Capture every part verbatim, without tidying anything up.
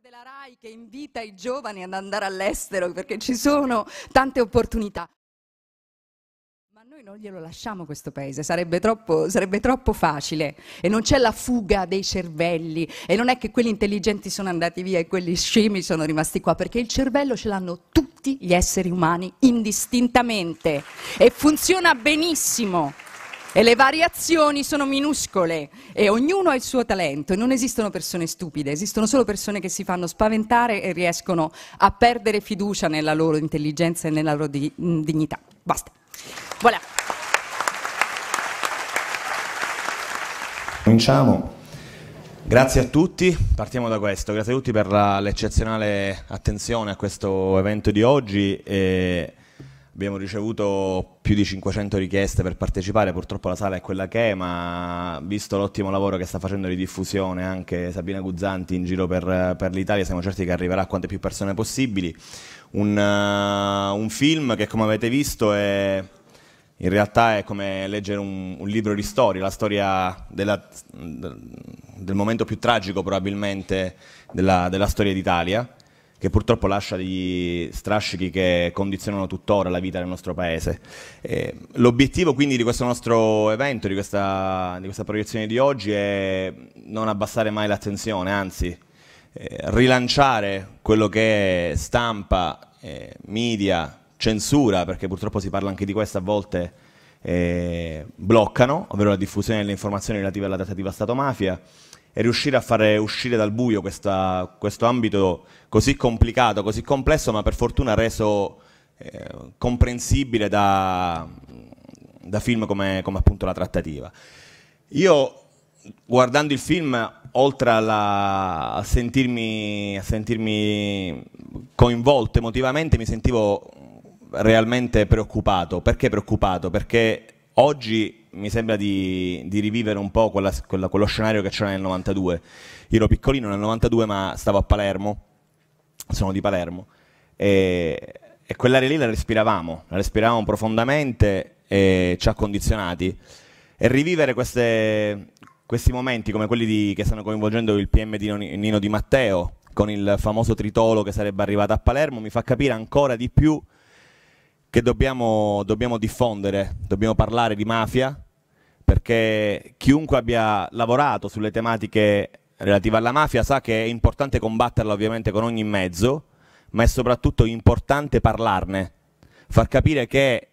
della RAI che invita i giovani ad andare all'estero perché ci sono tante opportunità. Ma noi non glielo lasciamo questo paese, sarebbe troppo, sarebbe troppo facile e non c'è la fuga dei cervelli e non è che quelli intelligenti sono andati via e quelli scemi sono rimasti qua, perché il cervello ce l'hanno tutti gli esseri umani indistintamente e funziona benissimo. E le variazioni sono minuscole e ognuno ha il suo talento e non esistono persone stupide, esistono solo persone che si fanno spaventare e riescono a perdere fiducia nella loro intelligenza e nella loro di- dignità. Basta. Voilà. Cominciamo. Grazie a tutti, partiamo da questo, grazie a tutti per l'eccezionale attenzione a questo evento di oggi. E abbiamo ricevuto più di cinquecento richieste per partecipare, purtroppo la sala è quella che è, ma visto l'ottimo lavoro che sta facendo di diffusione anche Sabina Guzzanti in giro per, per l'Italia, siamo certi che arriverà a quante più persone possibili. Un, uh, un film che, come avete visto, è, in realtà è come leggere un, un libro di storia, la storia della, del momento più tragico probabilmente della, della storia d'Italia, che purtroppo lascia degli strascichi che condizionano tuttora la vita del nostro paese. Eh, l'obiettivo quindi di questo nostro evento, di questa, di questa proiezione di oggi, è non abbassare mai l'attenzione, anzi eh, rilanciare quello che è stampa, eh, media, censura, perché purtroppo si parla anche di questo a volte, eh, bloccano, ovvero la diffusione delle informazioni relative alla trattativa Stato-mafia, e riuscire a fare uscire dal buio questa, questo ambito così complicato, così complesso, ma per fortuna reso eh, comprensibile da, da film come, come appunto La trattativa. Io, guardando il film, oltre alla, a, sentirmi, a sentirmi coinvolto emotivamente, mi sentivo realmente preoccupato. Perché preoccupato? Perché oggi mi sembra di, di rivivere un po' quella, quella, quello scenario che c'era nel novantadue. Io ero piccolino nel novantadue, ma stavo a Palermo, sono di Palermo, e, e quell'area lì la respiravamo, la respiravamo profondamente e ci ha condizionati. E rivivere queste, questi momenti come quelli di, che stanno coinvolgendo il P M di Nino Di Matteo, con il famoso tritolo che sarebbe arrivato a Palermo, mi fa capire ancora di più che dobbiamo, dobbiamo diffondere, dobbiamo parlare di mafia, perché chiunque abbia lavorato sulle tematiche relative alla mafia sa che è importante combatterla ovviamente con ogni mezzo, ma è soprattutto importante parlarne, far capire che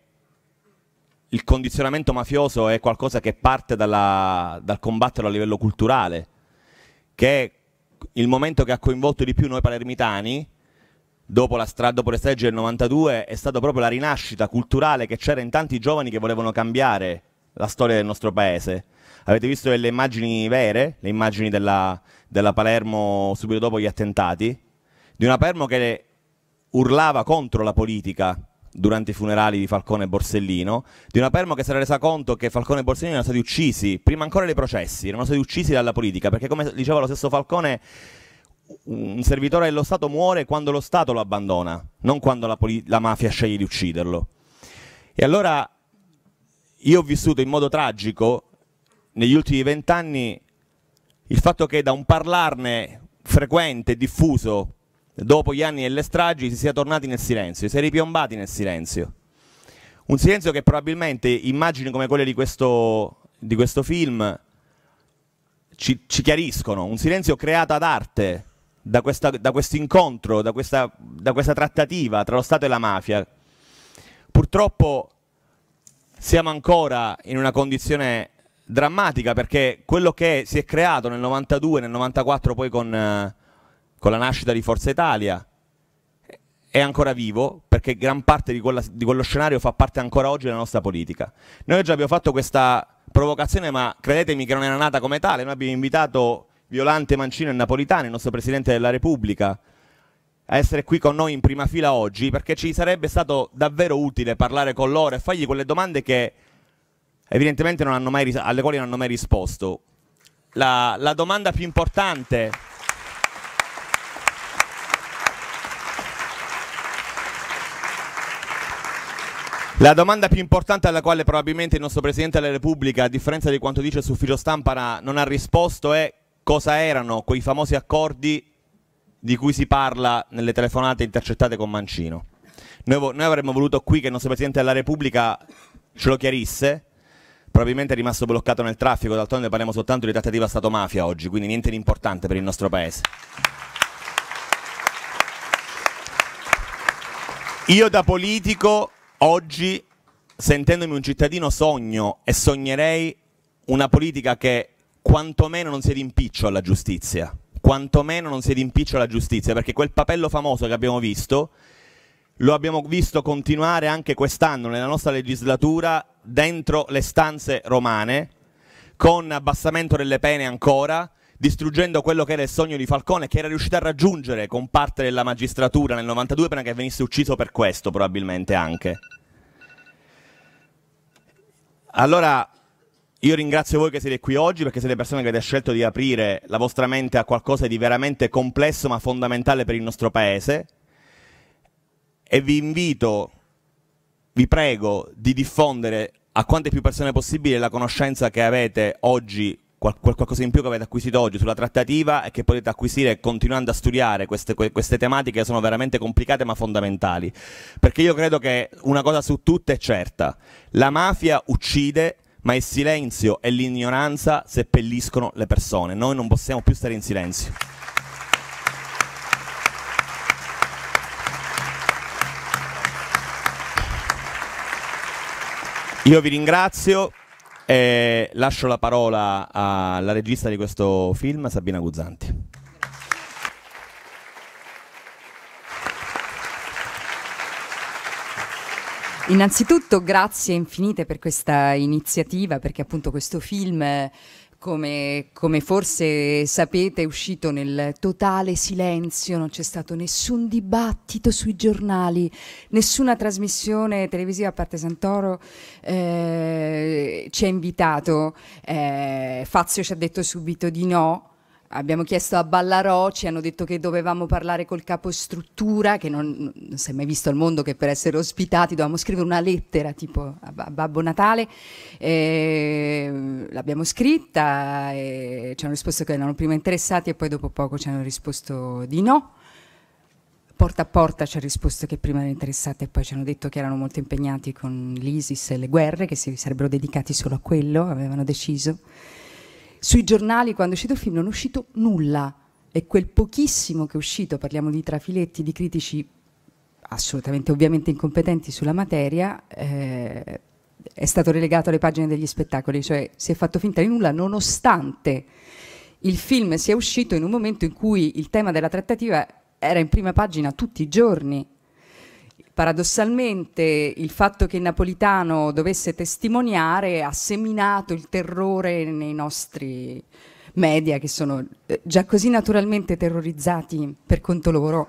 il condizionamento mafioso è qualcosa che parte dalla, dal combatterlo a livello culturale, che è il momento che ha coinvolto di più noi palermitani. Dopo, la stra- dopo le stragi del novantadue è stata proprio la rinascita culturale che c'era in tanti giovani che volevano cambiare la storia del nostro paese. Avete visto delle immagini vere, le immagini della, della Palermo subito dopo gli attentati, di una Palermo che urlava contro la politica durante i funerali di Falcone e Borsellino, di una Palermo che si era resa conto che Falcone e Borsellino erano stati uccisi, prima ancora dei processi, erano stati uccisi dalla politica, perché come diceva lo stesso Falcone, un servitore dello Stato muore quando lo Stato lo abbandona, non quando la, la mafia sceglie di ucciderlo. E allora io ho vissuto in modo tragico negli ultimi vent'anni il fatto che da un parlarne frequente e diffuso dopo gli anni delle stragi si sia tornati nel silenzio, si è ripiombati nel silenzio. Un silenzio che probabilmente immagini come quelle di questo, di questo film ci, ci chiariscono, un silenzio creato ad arte da, questa, da questo incontro, da questa, da questa trattativa tra lo Stato e la mafia. Purtroppo siamo ancora in una condizione drammatica, perché quello che si è creato nel novantadue, nel novantaquattro poi con, eh, con la nascita di Forza Italia è ancora vivo, perché gran parte di, quella, di quello scenario fa parte ancora oggi della nostra politica. Noi oggi abbiamo fatto questa provocazione, ma credetemi che non era nata come tale. Noi abbiamo invitato Violante, Mancino e Napolitano, il nostro Presidente della Repubblica, a essere qui con noi in prima fila oggi, perché ci sarebbe stato davvero utile parlare con loro e fargli quelle domande che evidentemente non hanno mai, alle quali non hanno mai risposto. La, la domanda più importante La domanda più importante alla quale probabilmente il nostro Presidente della Repubblica, a differenza di quanto dice su ufficio stampa, non ha risposto è: cosa erano quei famosi accordi di cui si parla nelle telefonate intercettate con Mancino. Noi, noi avremmo voluto qui che il nostro Presidente della Repubblica ce lo chiarisse, probabilmente è rimasto bloccato nel traffico, d'altronde parliamo soltanto di trattativa Stato-mafia oggi, quindi niente di importante per il nostro Paese. Io da politico oggi, sentendomi un cittadino, sogno e sognerei una politica che quantomeno non sia d'impiccio alla giustizia, quantomeno non sia d'impiccio alla giustizia, perché quel papello famoso che abbiamo visto lo abbiamo visto continuare anche quest'anno nella nostra legislatura dentro le stanze romane, con abbassamento delle pene ancora, distruggendo quello che era il sogno di Falcone, che era riuscito a raggiungere con parte della magistratura nel novantadue prima che venisse ucciso per questo, probabilmente anche. Allora io ringrazio voi che siete qui oggi, perché siete persone che avete scelto di aprire la vostra mente a qualcosa di veramente complesso ma fondamentale per il nostro Paese, e vi invito, vi prego di diffondere a quante più persone possibile la conoscenza che avete oggi, qual qualcosa in più che avete acquisito oggi sulla trattativa e che potete acquisire continuando a studiare queste, queste tematiche che sono veramente complicate ma fondamentali. Perché io credo che una cosa su tutte è certa: la mafia uccide, ma il silenzio e l'ignoranza seppelliscono le persone. Noi non possiamo più stare in silenzio. Io vi ringrazio e lascio la parola alla regista di questo film, Sabina Guzzanti. Innanzitutto grazie infinite per questa iniziativa, perché appunto questo film, come, come forse sapete, è uscito nel totale silenzio, non c'è stato nessun dibattito sui giornali, nessuna trasmissione televisiva, a parte Santoro, eh, ci ha invitato, eh, Fazio ci ha detto subito di no. Abbiamo chiesto a Ballarò, ci hanno detto che dovevamo parlare col capostruttura, che non, non si è mai visto al mondo che per essere ospitati dovevamo scrivere una lettera tipo a, a Babbo Natale. L'abbiamo scritta e ci hanno risposto che erano prima interessati e poi dopo poco ci hanno risposto di no. Porta a porta ci ha risposto che prima erano interessati e poi ci hanno detto che erano molto impegnati con l'ISIS e le guerre, che si sarebbero dedicati solo a quello, avevano deciso. Sui giornali, quando è uscito il film, non è uscito nulla, e quel pochissimo che è uscito, parliamo di trafiletti, di critici assolutamente ovviamente incompetenti sulla materia, eh, è stato relegato alle pagine degli spettacoli, cioè si è fatto finta di nulla, nonostante il film sia uscito in un momento in cui il tema della trattativa era in prima pagina tutti i giorni. Paradossalmente il fatto che Napolitano dovesse testimoniare ha seminato il terrore nei nostri media, che sono già così naturalmente terrorizzati per conto loro,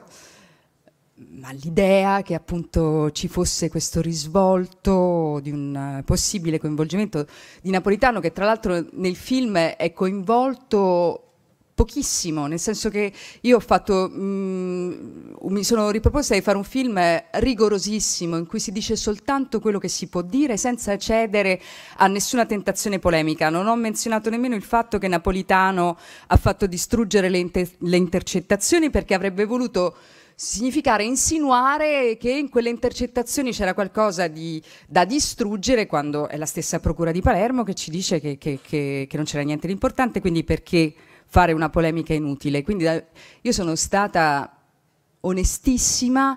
ma l'idea che appunto ci fosse questo risvolto di un possibile coinvolgimento di Napolitano, che tra l'altro nel film è coinvolto pochissimo, nel senso che io ho fatto, mh, mi sono riproposta di fare un film rigorosissimo in cui si dice soltanto quello che si può dire senza cedere a nessuna tentazione polemica. Non ho menzionato nemmeno il fatto che Napolitano ha fatto distruggere le, inter le intercettazioni, perché avrebbe voluto significare insinuare che in quelle intercettazioni c'era qualcosa di, da distruggere, quando è la stessa Procura di Palermo che ci dice che, che, che, che non c'era niente di importante, quindi perché fare una polemica inutile. Quindi da, io sono stata onestissima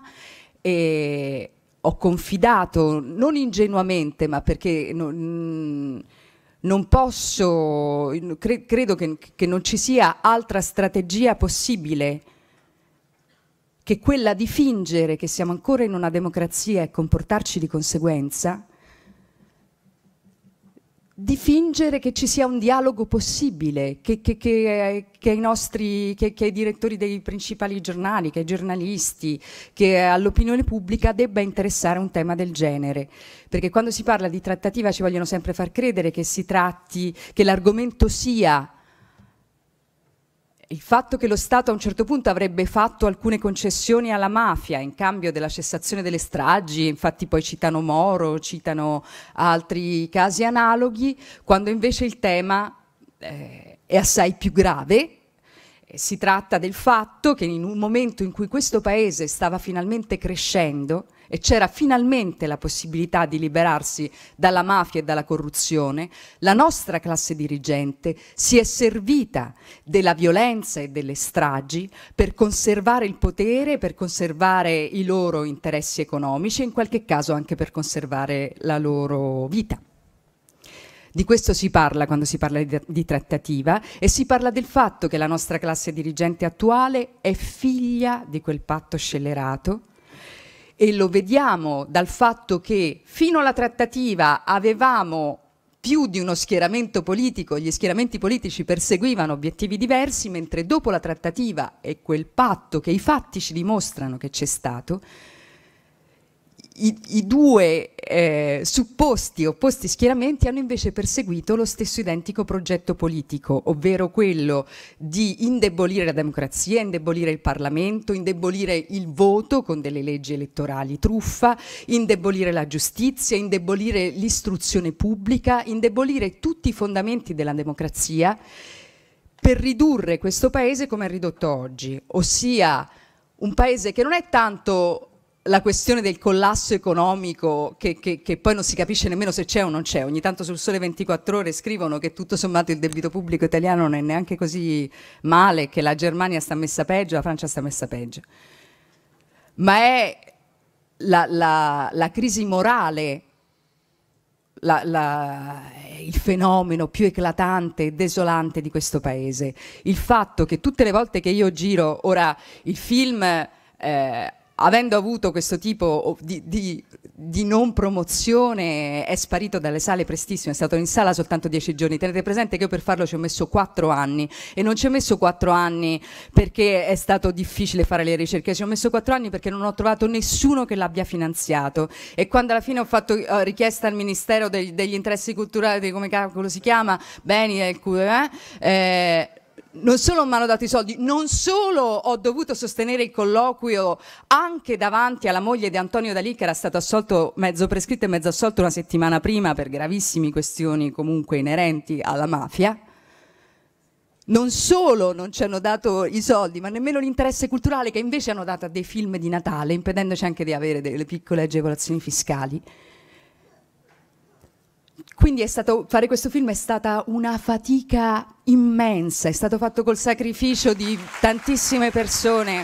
e ho confidato, non ingenuamente, ma perché non, non posso, cre, credo che, che non ci sia altra strategia possibile che quella di fingere che siamo ancora in una democrazia e comportarci di conseguenza, di fingere che ci sia un dialogo possibile, che, che, che, che, ai nostri, che, che ai direttori dei principali giornali, che ai giornalisti, che all'opinione pubblica debba interessare un tema del genere. Perché quando si parla di trattativa ci vogliono sempre far credere che si tratti, che l'argomento sia il fatto che lo Stato a un certo punto avrebbe fatto alcune concessioni alla mafia in cambio della cessazione delle stragi, infatti poi citano Moro, citano altri casi analoghi, quando invece il tema eh, è assai più grave Si tratta del fatto che in un momento in cui questo paese stava finalmente crescendo e c'era finalmente la possibilità di liberarsi dalla mafia e dalla corruzione, la nostra classe dirigente si è servita della violenza e delle stragi per conservare il potere, per conservare i loro interessi economici e in qualche caso anche per conservare la loro vita. Di questo si parla quando si parla di, di trattativa e si parla del fatto che la nostra classe dirigente attuale è figlia di quel patto scellerato e lo vediamo dal fatto che fino alla trattativa avevamo più di uno schieramento politico, gli schieramenti politici perseguivano obiettivi diversi, mentre dopo la trattativa e quel patto che i fatti ci dimostrano che c'è stato, I, i due eh, supposti opposti schieramenti hanno invece perseguito lo stesso identico progetto politico, ovvero quello di indebolire la democrazia, indebolire il Parlamento, indebolire il voto con delle leggi elettorali truffa, indebolire la giustizia, indebolire l'istruzione pubblica, indebolire tutti i fondamenti della democrazia per ridurre questo paese come è ridotto oggi, ossia un paese che non è tanto la questione del collasso economico che, che, che poi non si capisce nemmeno se c'è o non c'è. Ogni tanto sul Sole ventiquattro Ore scrivono che tutto sommato il debito pubblico italiano non è neanche così male, che la Germania sta messa peggio, la Francia sta messa peggio. Ma è la, la, la crisi morale, la, la, il fenomeno più eclatante e desolante di questo paese. Il fatto che tutte le volte che io giro, ora il film... Eh, avendo avuto questo tipo di, di, di non promozione, è sparito dalle sale prestissimo, è stato in sala soltanto dieci giorni. Tenete presente che io per farlo ci ho messo quattro anni e non ci ho messo quattro anni perché è stato difficile fare le ricerche, ci ho messo quattro anni perché non ho trovato nessuno che l'abbia finanziato e quando alla fine ho fatto uh, richiesta al Ministero degli, degli interessi culturali, di come cavolo si chiama, beni del eh, eh, non solo mi hanno dato i soldi, non solo ho dovuto sostenere il colloquio anche davanti alla moglie di Antonio D'Alì, che era stato assolto, mezzo prescritto e mezzo assolto una settimana prima per gravissime questioni comunque inerenti alla mafia. Non solo non ci hanno dato i soldi, ma nemmeno l'interesse culturale che invece hanno dato a dei film di Natale, impedendoci anche di avere delle piccole agevolazioni fiscali. Quindi è stato, fare questo film è stata una fatica immensa, è stato fatto col sacrificio di tantissime persone.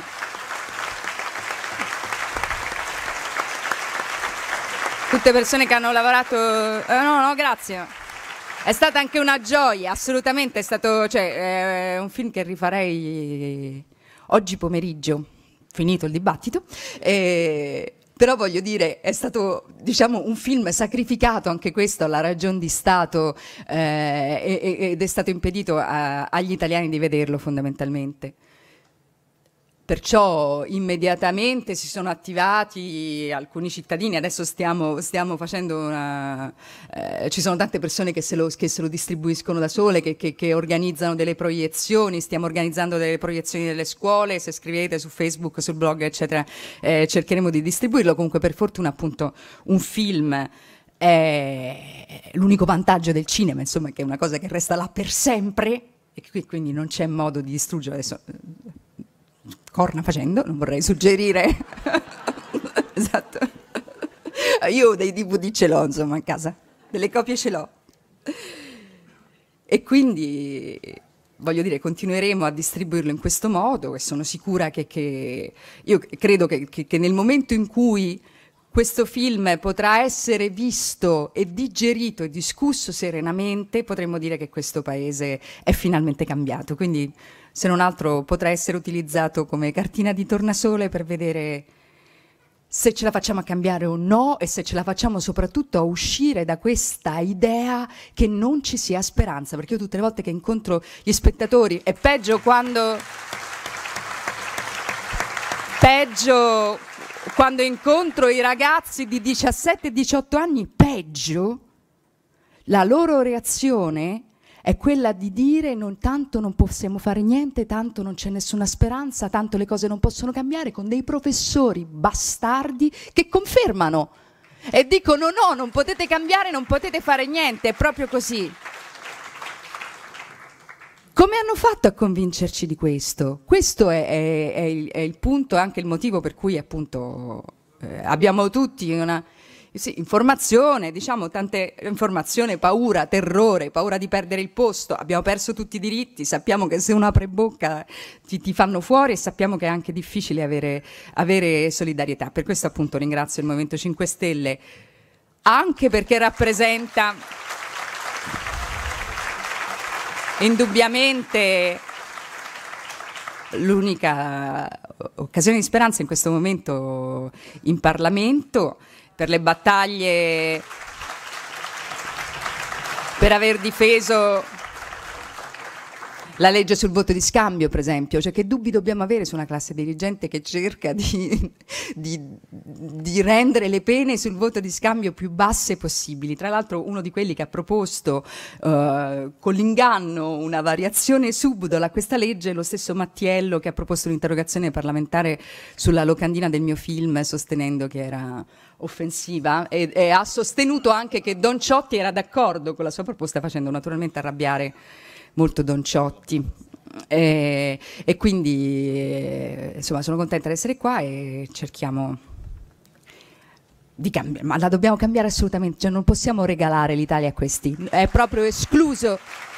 Tutte persone che hanno lavorato... Eh, no, no, grazie. È stata anche una gioia, assolutamente, è stato, cioè, è un film che rifarei oggi pomeriggio, finito il dibattito. E... Però voglio dire, è stato, diciamo, un film sacrificato anche questo alla ragion di Stato eh, ed è stato impedito a, agli italiani di vederlo fondamentalmente. Perciò immediatamente si sono attivati alcuni cittadini, adesso stiamo, stiamo facendo una... Eh, ci sono tante persone che se lo, che se lo distribuiscono da sole, che, che, che organizzano delle proiezioni, stiamo organizzando delle proiezioni nelle scuole, se scrivete su Facebook, sul blog, eccetera, eh, cercheremo di distribuirlo. Comunque per fortuna appunto un film è l'unico vantaggio del cinema, insomma, che è una cosa che resta là per sempre e che quindi non c'è modo di distruggere. Adesso... corna facendo, non vorrei suggerire. Esatto. Io dei D V D ce l'ho, insomma, a casa, delle copie ce l'ho. E quindi, voglio dire, continueremo a distribuirlo in questo modo e sono sicura che, che io credo che, che, che nel momento in cui questo film potrà essere visto e digerito e discusso serenamente, potremmo dire che questo paese è finalmente cambiato. Quindi, se non altro, potrà essere utilizzato come cartina di tornasole per vedere se ce la facciamo a cambiare o no e se ce la facciamo soprattutto a uscire da questa idea che non ci sia speranza. Perché io tutte le volte che incontro gli spettatori, è peggio quando... peggio... quando incontro i ragazzi di diciassette diciotto anni, peggio, la loro reazione è quella di dire non, tanto non possiamo fare niente, tanto non c'è nessuna speranza, tanto le cose non possono cambiare, con dei professori bastardi che confermano e dicono no, non potete cambiare, non potete fare niente, è proprio così. Come hanno fatto a convincerci di questo? Questo è, è, è, il, è il punto, anche il motivo per cui appunto eh, abbiamo tutti una sì, informazione, diciamo tante informazione, paura, terrore, paura di perdere il posto, abbiamo perso tutti i diritti, sappiamo che se uno apre bocca ti, ti fanno fuori e sappiamo che è anche difficile avere, avere solidarietà. Per questo appunto ringrazio il Movimento cinque Stelle, anche perché rappresenta indubbiamente l'unica occasione di speranza in questo momento in Parlamento, per le battaglie, per aver difeso la legge sul voto di scambio, per esempio. Cioè, che dubbi dobbiamo avere su una classe dirigente che cerca di, di, di rendere le pene sul voto di scambio più basse possibili? Tra l'altro uno di quelli che ha proposto uh, con l'inganno una variazione subdola a questa legge è lo stesso Mattiello che ha proposto un'interrogazione parlamentare sulla locandina del mio film sostenendo che era offensiva e, e ha sostenuto anche che Don Ciotti era d'accordo con la sua proposta, facendo naturalmente arrabbiare molto Don Ciotti. E, e quindi eh, insomma sono contenta di essere qua e cerchiamo di cambiare, ma la dobbiamo cambiare assolutamente, cioè non possiamo regalare l'Italia a questi, è proprio escluso.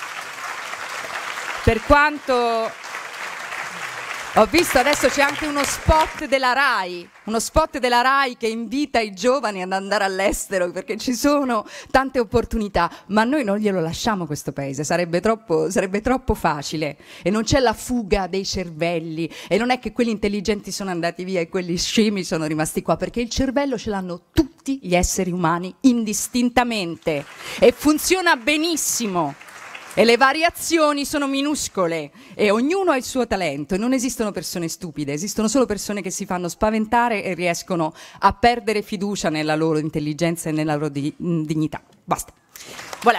Per quanto ho visto adesso c'è anche uno spot della RAI, uno spot della RAI che invita i giovani ad andare all'estero perché ci sono tante opportunità, ma noi non glielo lasciamo questo paese, sarebbe troppo, sarebbe troppo facile e non c'è la fuga dei cervelli e non è che quelli intelligenti sono andati via e quelli scemi sono rimasti qua, perché il cervello ce l'hanno tutti gli esseri umani indistintamente e funziona benissimo. E le variazioni sono minuscole e ognuno ha il suo talento e non esistono persone stupide, esistono solo persone che si fanno spaventare e riescono a perdere fiducia nella loro intelligenza e nella loro di- dignità. Basta. Voilà.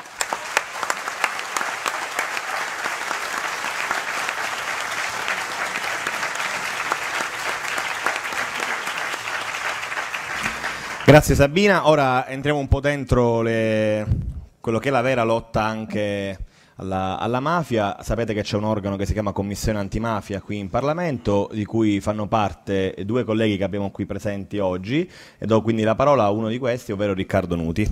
Grazie Sabina, ora entriamo un po' dentro le... quello che è la vera lotta anche alla, alla mafia. Sapete che c'è un organo che si chiama Commissione Antimafia qui in Parlamento, di cui fanno parte due colleghi che abbiamo qui presenti oggi, e do quindi la parola a uno di questi, ovvero Riccardo Nuti.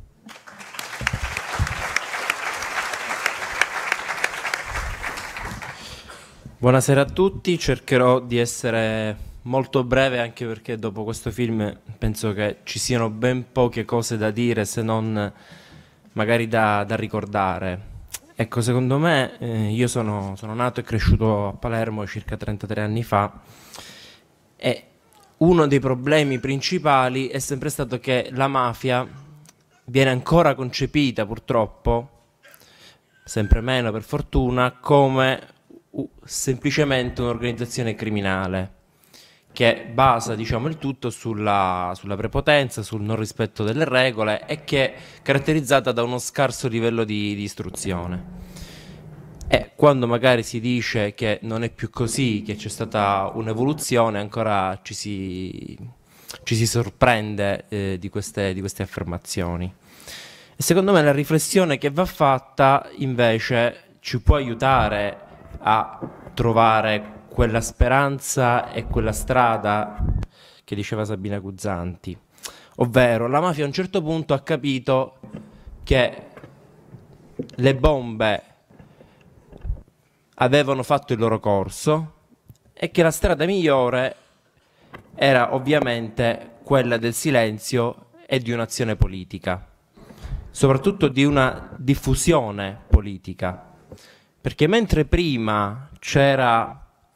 Buonasera a tutti, cercherò di essere molto breve anche perché dopo questo film penso che ci siano ben poche cose da dire se non magari da, da ricordare. Ecco, secondo me, eh, io sono, sono nato e cresciuto a Palermo circa trentatré anni fa e uno dei problemi principali è sempre stato che la mafia viene ancora concepita purtroppo, sempre meno per fortuna, come uh, semplicemente un'organizzazione criminale che basa, diciamo, il tutto sulla, sulla prepotenza, sul non rispetto delle regole e che è caratterizzata da uno scarso livello di, di istruzione. E quando magari si dice che non è più così, che c'è stata un'evoluzione, ancora ci si, ci si sorprende eh, di, queste, di queste affermazioni. E secondo me la riflessione che va fatta invece ci può aiutare a trovare quella speranza e quella strada che diceva Sabina Guzzanti, ovvero la mafia a un certo punto ha capito che le bombe avevano fatto il loro corso e che la strada migliore era ovviamente quella del silenzio e di un'azione politica, soprattutto di una diffusione politica, perché mentre prima c'era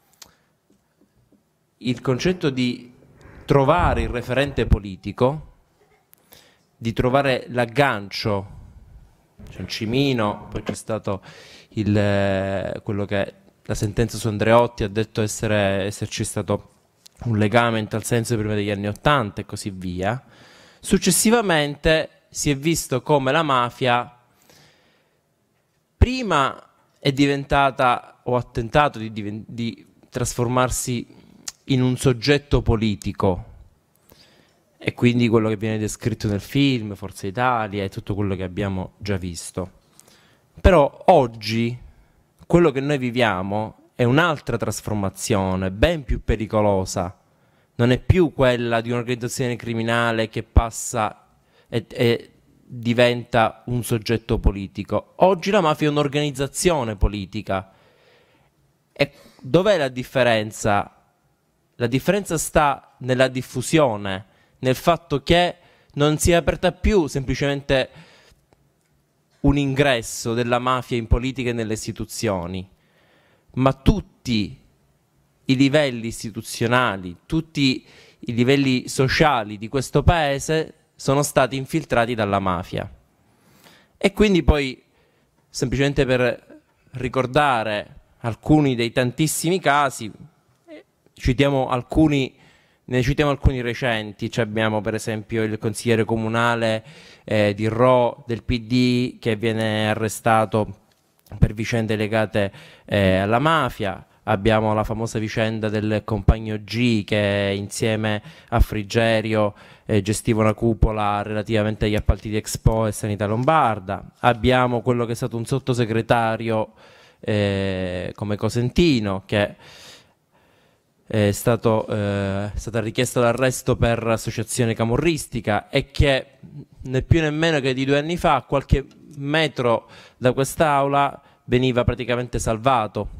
il concetto di trovare il referente politico, di trovare l'aggancio, c'è un Cimino, poi c'è stato il, eh, quello che la sentenza su Andreotti ha detto essere, esserci stato un legame in tal senso prima degli anni Ottanta e così via. Successivamente si è visto come la mafia prima è diventata o ha tentato di, diven- di trasformarsi in un soggetto politico, e quindi quello che viene descritto nel film, Forza Italia e tutto quello che abbiamo già visto. Però oggi quello che noi viviamo è un'altra trasformazione, ben più pericolosa. Non è più quella di un'organizzazione criminale che passa e, e diventa un soggetto politico. Oggi la mafia è un'organizzazione politica. E dov'è la differenza? La differenza sta nella diffusione, nel fatto che non si è aperta più semplicemente un ingresso della mafia in politica e nelle istituzioni, ma tutti i livelli istituzionali, tutti i livelli sociali di questo paese sono stati infiltrati dalla mafia. E quindi poi, semplicemente per ricordare alcuni dei tantissimi casi, citiamo alcuni, ne citiamo alcuni recenti. Cioè abbiamo per esempio il consigliere comunale eh, di Rho del P D che viene arrestato per vicende legate eh, alla mafia. Abbiamo la famosa vicenda del compagno G che insieme a Frigerio eh, gestiva una cupola relativamente agli appalti di Expo e Sanità Lombarda. Abbiamo quello che è stato un sottosegretario eh, come Cosentino, che è stato, eh, è stata richiesta l'arresto per associazione camorristica e che né più nemmeno che di due anni fa, a qualche metro da quest'aula, veniva praticamente salvato.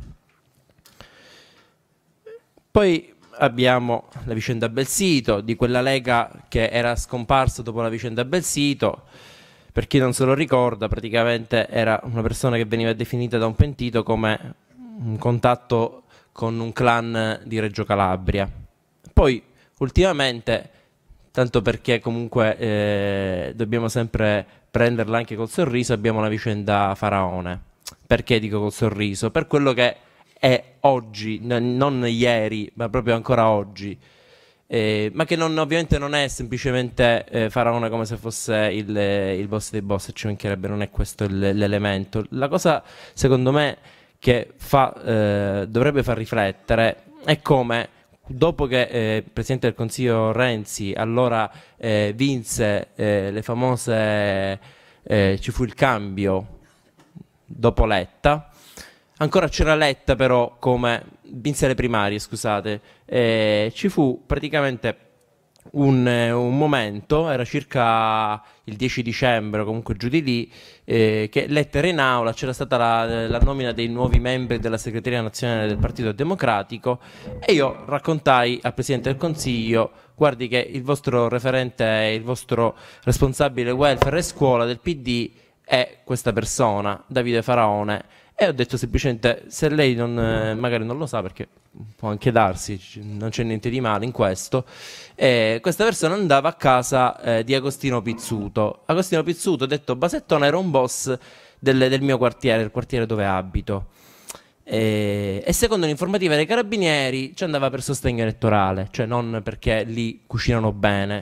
Poi abbiamo la vicenda Belsito, di quella Lega che era scomparsa dopo la vicenda Belsito. Per chi non se lo ricorda, praticamente era una persona che veniva definita da un pentito come un contatto con un clan di Reggio Calabria. Poi ultimamente, tanto perché comunque eh, dobbiamo sempre prenderla anche col sorriso, abbiamo la vicenda Faraone. Perché dico col sorriso? Per quello che è oggi, n- non ieri, ma proprio ancora oggi. Eh, ma che non, ovviamente non è semplicemente eh, Faraone come se fosse il, il boss dei boss, ci mancherebbe, non è questo il, l'elemento. La cosa, secondo me, che fa, eh, dovrebbe far riflettere è come, dopo che eh, il Presidente del Consiglio Renzi allora eh, vinse eh, le famose eh, ci fu il cambio dopo Letta, ancora c'era Letta però come vinse le primarie, scusate, eh, ci fu praticamente un, eh, un momento, era circa il dieci dicembre o comunque giù di lì, eh, che Letta era in aula, c'era stata la, la nomina dei nuovi membri della segreteria nazionale del Partito Democratico e io raccontai al Presidente del Consiglio: guardi che il vostro referente, il vostro responsabile welfare e scuola del P D è questa persona, Davide Faraone. E ho detto semplicemente, se lei non, eh, magari non lo sa, perché può anche darsi, non c'è niente di male in questo, eh, questa persona andava a casa eh, di Agostino Pizzuto. Agostino Pizzuto, detto Basettone, era un boss del, del mio quartiere, il quartiere dove abito. E, e secondo l'informativa dei carabinieri ci andava per sostegno elettorale, cioè non perché lì cucinano bene.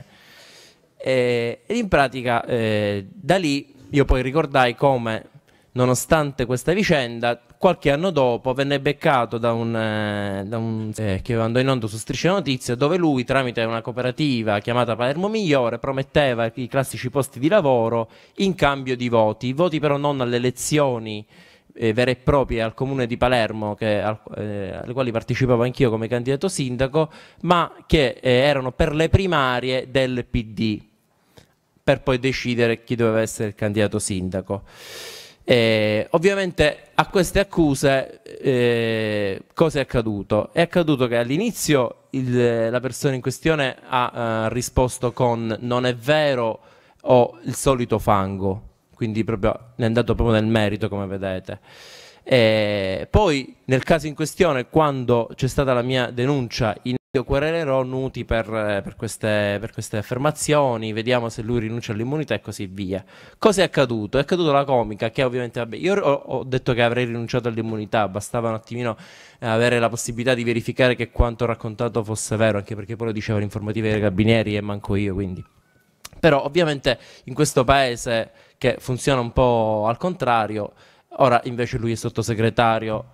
E, ed in pratica eh, da lì io poi ricordai come, nonostante questa vicenda, qualche anno dopo venne beccato da un, eh, da un eh, che andò in onda su Striscia Notizie, dove lui, tramite una cooperativa chiamata Palermo Migliore, prometteva i classici posti di lavoro in cambio di voti, voti però non alle elezioni eh, vere e proprie al comune di Palermo, che, al, eh, alle quali partecipavo anch'io come candidato sindaco, ma che eh, erano per le primarie del P D, per poi decidere chi doveva essere il candidato sindaco. Eh, ovviamente a queste accuse eh, cosa è accaduto? È accaduto che all'inizio il, la persona in questione ha uh, risposto con non è vero o il solito fango, quindi proprio è andato proprio nel merito, come vedete. Eh, poi nel caso in questione, quando c'è stata la mia denuncia, in io querelerò Nuti per, per, queste, per queste affermazioni, vediamo se lui rinuncia all'immunità e così via. Cosa è accaduto? È accaduto la comica che ovviamente, vabbè, io ho, ho detto che avrei rinunciato all'immunità, bastava un attimino avere la possibilità di verificare che quanto raccontato fosse vero, anche perché poi lo diceva l'informativa dei carabinieri e manco io, quindi. Però ovviamente in questo paese che funziona un po' al contrario, ora invece lui è sottosegretario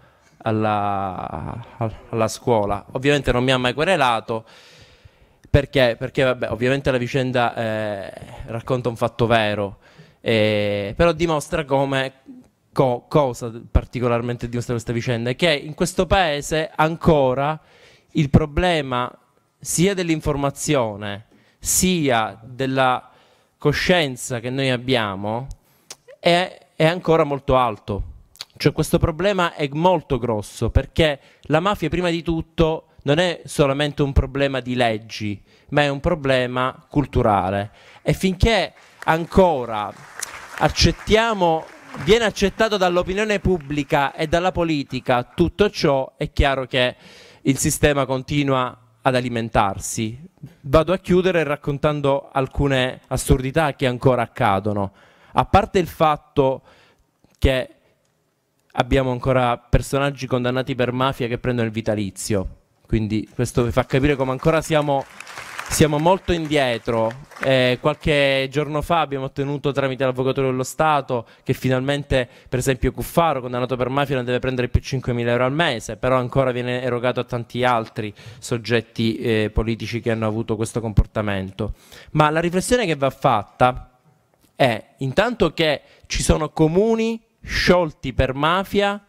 Alla, alla scuola. Ovviamente non mi ha mai querelato perché, perché vabbè, ovviamente la vicenda eh, racconta un fatto vero, eh, però dimostra come co cosa particolarmente dimostra questa vicenda? È che in questo paese ancora il problema sia dell'informazione sia della coscienza che noi abbiamo è, è ancora molto alto. Cioè questo problema è molto grosso, perché la mafia prima di tutto non è solamente un problema di leggi, ma è un problema culturale. E finché ancora accettiamo, viene accettato dall'opinione pubblica e dalla politica tutto ciò, è chiaro che il sistema continua ad alimentarsi. Vado a chiudere raccontando alcune assurdità che ancora accadono. A parte il fatto che abbiamo ancora personaggi condannati per mafia che prendono il vitalizio, quindi questo vi fa capire come ancora siamo, siamo molto indietro. Eh, qualche giorno fa abbiamo ottenuto tramite l'Avvocatura dello Stato che finalmente, per esempio, Cuffaro, condannato per mafia, non deve prendere più cinquemila euro al mese, però ancora viene erogato a tanti altri soggetti eh, politici che hanno avuto questo comportamento. Ma la riflessione che va fatta è intanto che ci sono comuni sciolti per mafia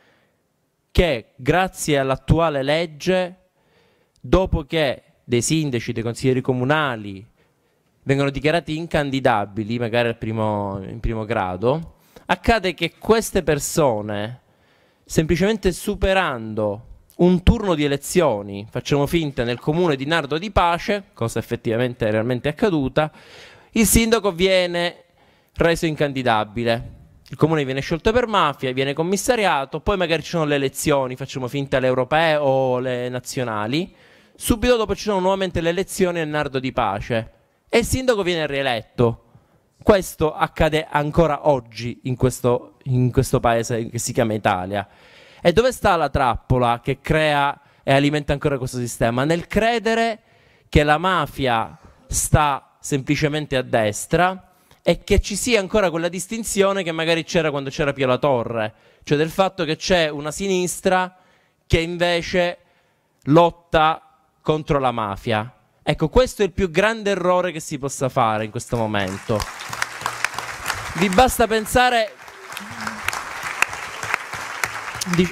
che grazie all'attuale legge, dopo che dei sindaci, dei consiglieri comunali vengono dichiarati incandidabili, magari al primo, in primo grado, accade che queste persone, semplicemente superando un turno di elezioni, facciamo finta nel comune di Nardo di Pace, cosa effettivamente è realmente accaduta, il sindaco viene reso incandidabile. Il comune viene sciolto per mafia, viene commissariato, poi magari ci sono le elezioni, facciamo finta le europee o le nazionali, subito dopo ci sono nuovamente le elezioni a Nardo di Pace e il sindaco viene rieletto. Questo accade ancora oggi in questo, in questo paese che si chiama Italia. E dove sta la trappola che crea e alimenta ancora questo sistema? Nel credere che la mafia sta semplicemente a destra e che ci sia ancora quella distinzione che magari c'era quando c'era Pio La Torre, cioè del fatto che c'è una sinistra che invece lotta contro la mafia. Ecco, questo è il più grande errore che si possa fare in questo momento. Vi basta pensare di...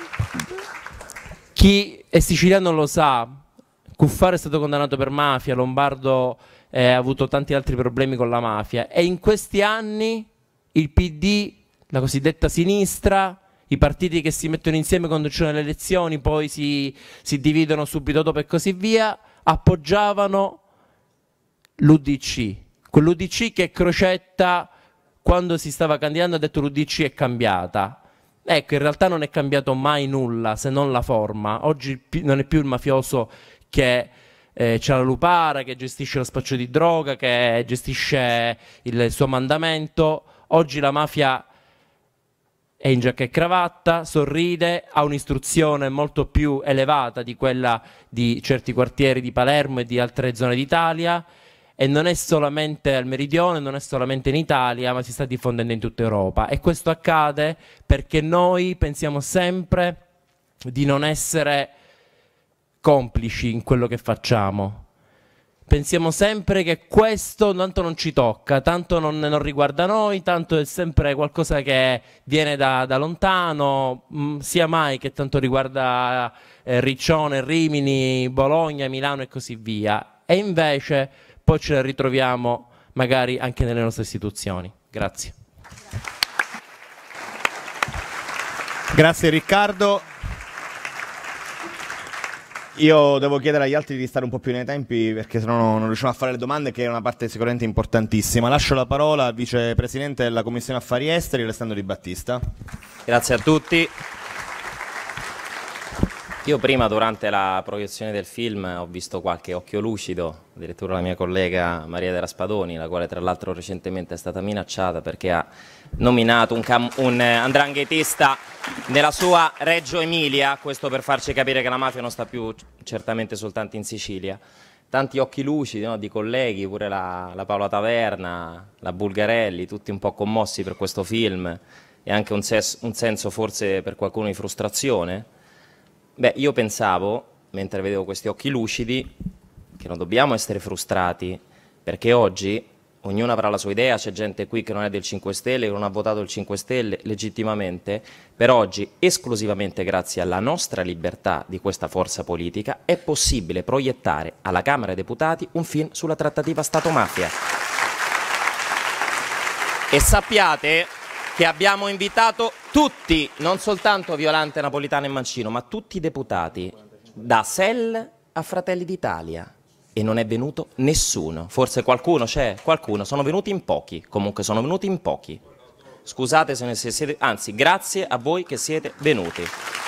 chi è siciliano lo sa, Cuffaro è stato condannato per mafia, Lombardo eh, ha avuto tanti altri problemi con la mafia e in questi anni il P D, la cosiddetta sinistra, i partiti che si mettono insieme quando ci sono le elezioni, poi si, si dividono subito dopo e così via, appoggiavano l'U D C. Quell'U D C che Crocetta, quando si stava candidando, ha detto l'U D C è cambiata. Ecco, in realtà non è cambiato mai nulla, se non la forma. Oggi non è più il mafioso che eh, c'è la Lupara, che gestisce lo spaccio di droga, che gestisce il, il suo mandamento. Oggi la mafia è in giacca e cravatta, sorride, ha un'istruzione molto più elevata di quella di certi quartieri di Palermo e di altre zone d'Italia e non è solamente al meridione, non è solamente in Italia, ma si sta diffondendo in tutta Europa. E questo accade perché noi pensiamo sempre di non essere complici in quello che facciamo. Pensiamo sempre che questo tanto non ci tocca, tanto non, non riguarda noi, tanto è sempre qualcosa che viene da, da lontano, mh, sia mai che tanto riguarda eh, Riccione, Rimini, Bologna, Milano e così via. E invece poi ce la ritroviamo magari anche nelle nostre istituzioni. Grazie. Grazie Riccardo. Io devo chiedere agli altri di stare un po' più nei tempi perché sennò non riusciamo a fare le domande, che è una parte sicuramente importantissima. Lascio la parola al vicepresidente della Commissione Affari Esteri, Alessandro Di Battista. Grazie a tutti. Io prima, durante la proiezione del film, ho visto qualche occhio lucido, addirittura la mia collega Maria De Raspadoni, la quale tra l'altro recentemente è stata minacciata perché ha nominato un, cam un andranghetista nella sua Reggio Emilia, questo per farci capire che la mafia non sta più certamente soltanto in Sicilia. Tanti occhi lucidi, no, di colleghi, pure la, la Paola Taverna, la Bulgarelli, tutti un po' commossi per questo film e anche un, ses un senso forse per qualcuno di frustrazione. Beh, io pensavo, mentre vedevo questi occhi lucidi, che non dobbiamo essere frustrati, perché oggi ognuno avrà la sua idea, c'è gente qui che non è del cinque Stelle, che non ha votato il cinque Stelle legittimamente, per oggi, esclusivamente grazie alla nostra libertà di questa forza politica, è possibile proiettare alla Camera dei Deputati un film sulla trattativa Stato-mafia. E sappiate che abbiamo invitato tutti, non soltanto Violante, Napolitano e Mancino, ma tutti i deputati, da S E L a Fratelli d'Italia. E non è venuto nessuno. Forse qualcuno c'è? Qualcuno. Sono venuti in pochi. Comunque sono venuti in pochi. Scusate se ne siete... Anzi, grazie a voi che siete venuti.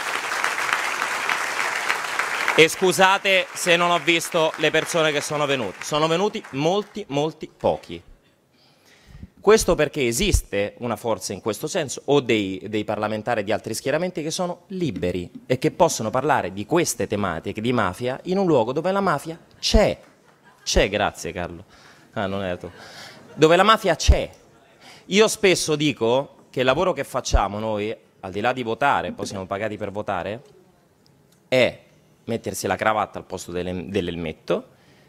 E scusate se non ho visto le persone che sono venute. Sono venuti molti, molti pochi. Questo perché esiste una forza in questo senso, o dei, dei parlamentari di altri schieramenti che sono liberi e che possono parlare di queste tematiche di mafia in un luogo dove la mafia c'è. C'è, grazie Carlo. Ah, non è tu. Dove la mafia c'è. Io spesso dico che il lavoro che facciamo noi, al di là di votare, poi siamo pagati per votare, è mettersi la cravatta al posto dell'elmetto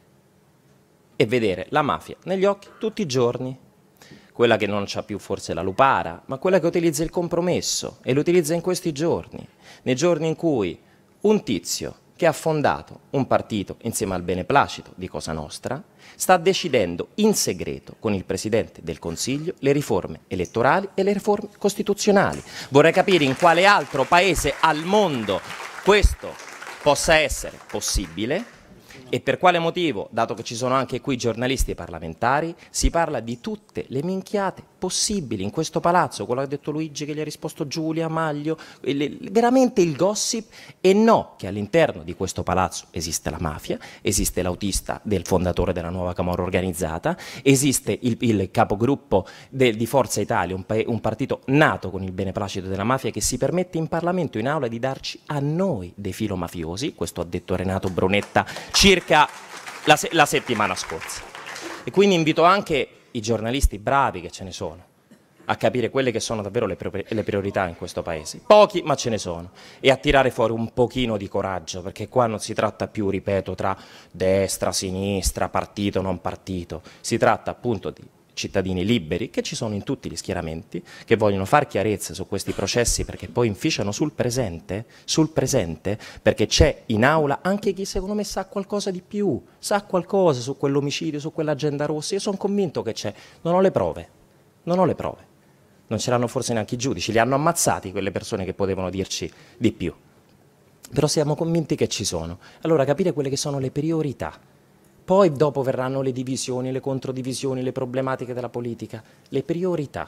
e vedere la mafia negli occhi tutti i giorni. Quella che non c'ha più forse la lupara, ma quella che utilizza il compromesso, e lo utilizza in questi giorni, nei giorni in cui un tizio che ha fondato un partito insieme al beneplacito di Cosa Nostra sta decidendo in segreto con il Presidente del Consiglio le riforme elettorali e le riforme costituzionali. Vorrei capire in quale altro paese al mondo questo possa essere possibile. E per quale motivo, dato che ci sono anche qui giornalisti e parlamentari, si parla di tutte le minchiate possibili in questo palazzo, quello che ha detto Luigi, che gli ha risposto Giulia, Maglio, le, veramente il gossip, e no che all'interno di questo palazzo esiste la mafia, esiste l'autista del fondatore della nuova Camorra organizzata, esiste il, il capogruppo de, di Forza Italia, un, un partito nato con il beneplacito della mafia che si permette in Parlamento, in aula, di darci a noi dei filomafiosi, questo ha detto Renato Brunetta circa la, se la settimana scorsa. E quindi invito anche i giornalisti bravi, che ce ne sono, a capire quelle che sono davvero le, le priorità in questo paese. Pochi, ma ce ne sono. E a tirare fuori un pochino di coraggio, perché qua non si tratta più, ripeto, tra destra, sinistra, partito, non partito. Si tratta appunto di cittadini liberi, che ci sono in tutti gli schieramenti, che vogliono far chiarezza su questi processi perché poi inficiano sul presente, sul presente, perché c'è in aula anche chi secondo me sa qualcosa di più, sa qualcosa su quell'omicidio, su quell'agenda rossa. Io sono convinto che c'è, non ho le prove, non ho le prove, non ce l'hanno forse neanche i giudici, li hanno ammazzati quelle persone che potevano dirci di più, però siamo convinti che ci sono. Allora capire quelle che sono le priorità. Poi dopo verranno le divisioni, le controdivisioni, le problematiche della politica, le priorità.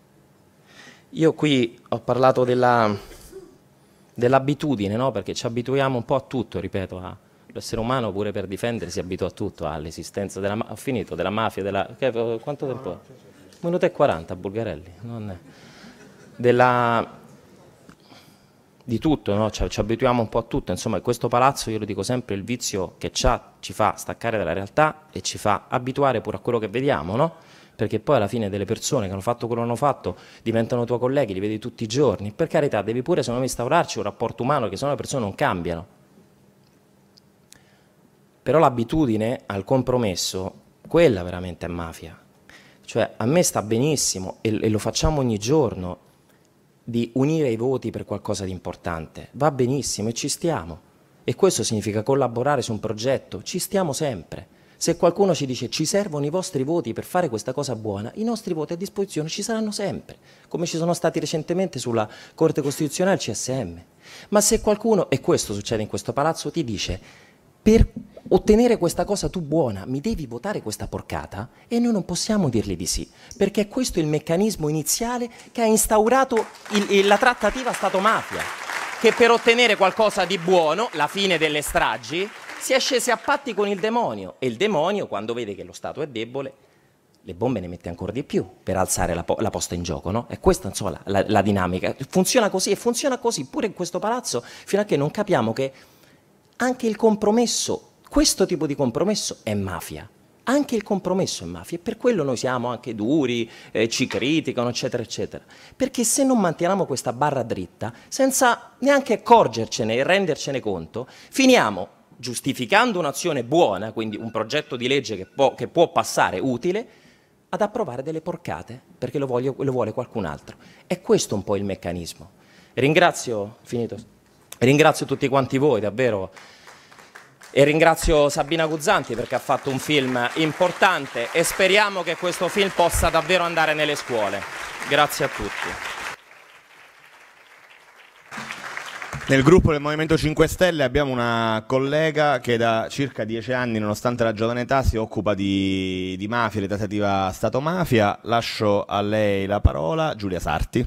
Io qui ho parlato della, dell'abitudine, no? Perché ci abituiamo un po' a tutto, ripeto, l'essere umano pure per difendersi si abitua a tutto, all'esistenza della mafia, ho finito, della mafia, della, che, quanto tempo? Un minuto e quaranta, Bulgarelli, non è, della... di tutto, no? Ci, ci abituiamo un po' a tutto, insomma questo palazzo, io lo dico sempre, il vizio che c'ha ci fa staccare dalla realtà e ci fa abituare pure a quello che vediamo, no? Perché poi alla fine delle persone che hanno fatto quello che hanno fatto diventano tuoi colleghi, li vedi tutti i giorni, per carità devi pure secondo me instaurarci un rapporto umano, che sennò le persone non cambiano. Però l'abitudine al compromesso, quella veramente è mafia. Cioè a me sta benissimo e, e lo facciamo ogni giorno, di unire i voti per qualcosa di importante, va benissimo e ci stiamo, e questo significa collaborare su un progetto, ci stiamo sempre. Se qualcuno ci dice ci servono i vostri voti per fare questa cosa buona, i nostri voti a disposizione ci saranno sempre, come ci sono stati recentemente sulla Corte Costituzionale, il C S M. Ma se qualcuno, e questo succede in questo palazzo, ti dice per ottenere questa cosa tu buona mi devi votare questa porcata, e noi non possiamo dirgli di sì, perché questo è il meccanismo iniziale che ha instaurato il, il, la trattativa Stato-mafia, che per ottenere qualcosa di buono, la fine delle stragi, si è scesi a patti con il demonio, e il demonio, quando vede che lo Stato è debole, le bombe ne mette ancora di più per alzare la, po la posta in gioco, no? E questa insomma la, la, la dinamica funziona così, e funziona così pure in questo palazzo, fino a che non capiamo che anche il compromesso, questo tipo di compromesso è mafia, anche il compromesso è mafia, e per quello noi siamo anche duri, eh, ci criticano, eccetera, eccetera. Perché se non manteniamo questa barra dritta, senza neanche accorgercene e rendercene conto, finiamo giustificando un'azione buona, quindi un progetto di legge che può, che può passare utile, ad approvare delle porcate perché lo, voglio, lo vuole qualcun altro. È questo un po' il meccanismo. Ringrazio, finito, ringrazio tutti quanti voi, davvero, e ringrazio Sabina Guzzanti perché ha fatto un film importante e speriamo che questo film possa davvero andare nelle scuole. Grazie a tutti. Nel gruppo del Movimento cinque Stelle abbiamo una collega che da circa dieci anni, nonostante la giovane età, si occupa di, di mafia, di trattativa Stato-mafia. Lascio a lei la parola, Giulia Sarti.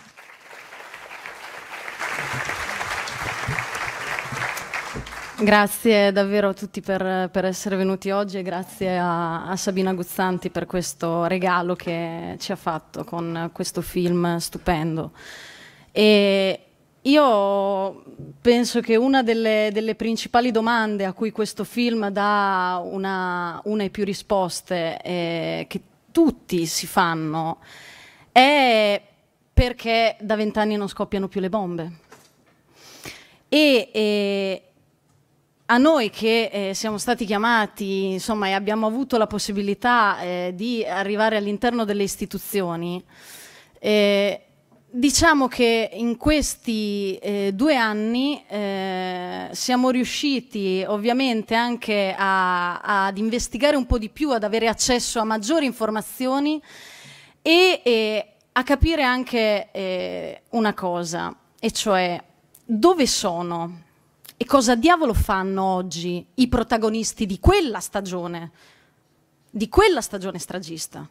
Grazie davvero a tutti per, per essere venuti oggi e grazie a, a Sabina Guzzanti per questo regalo che ci ha fatto con questo film stupendo. E io penso che una delle, delle principali domande a cui questo film dà una, una e più risposte eh, che tutti si fanno è perché da vent'anni non scoppiano più le bombe. E, e a noi che eh, siamo stati chiamati, insomma, e abbiamo avuto la possibilità eh, di arrivare all'interno delle istituzioni, eh, diciamo che in questi eh, due anni eh, siamo riusciti ovviamente anche a, ad investigare un po' di più, ad avere accesso a maggiori informazioni e, e a capire anche eh, una cosa, e cioè dove sono e cosa diavolo fanno oggi i protagonisti di quella stagione, di quella stagione stragista.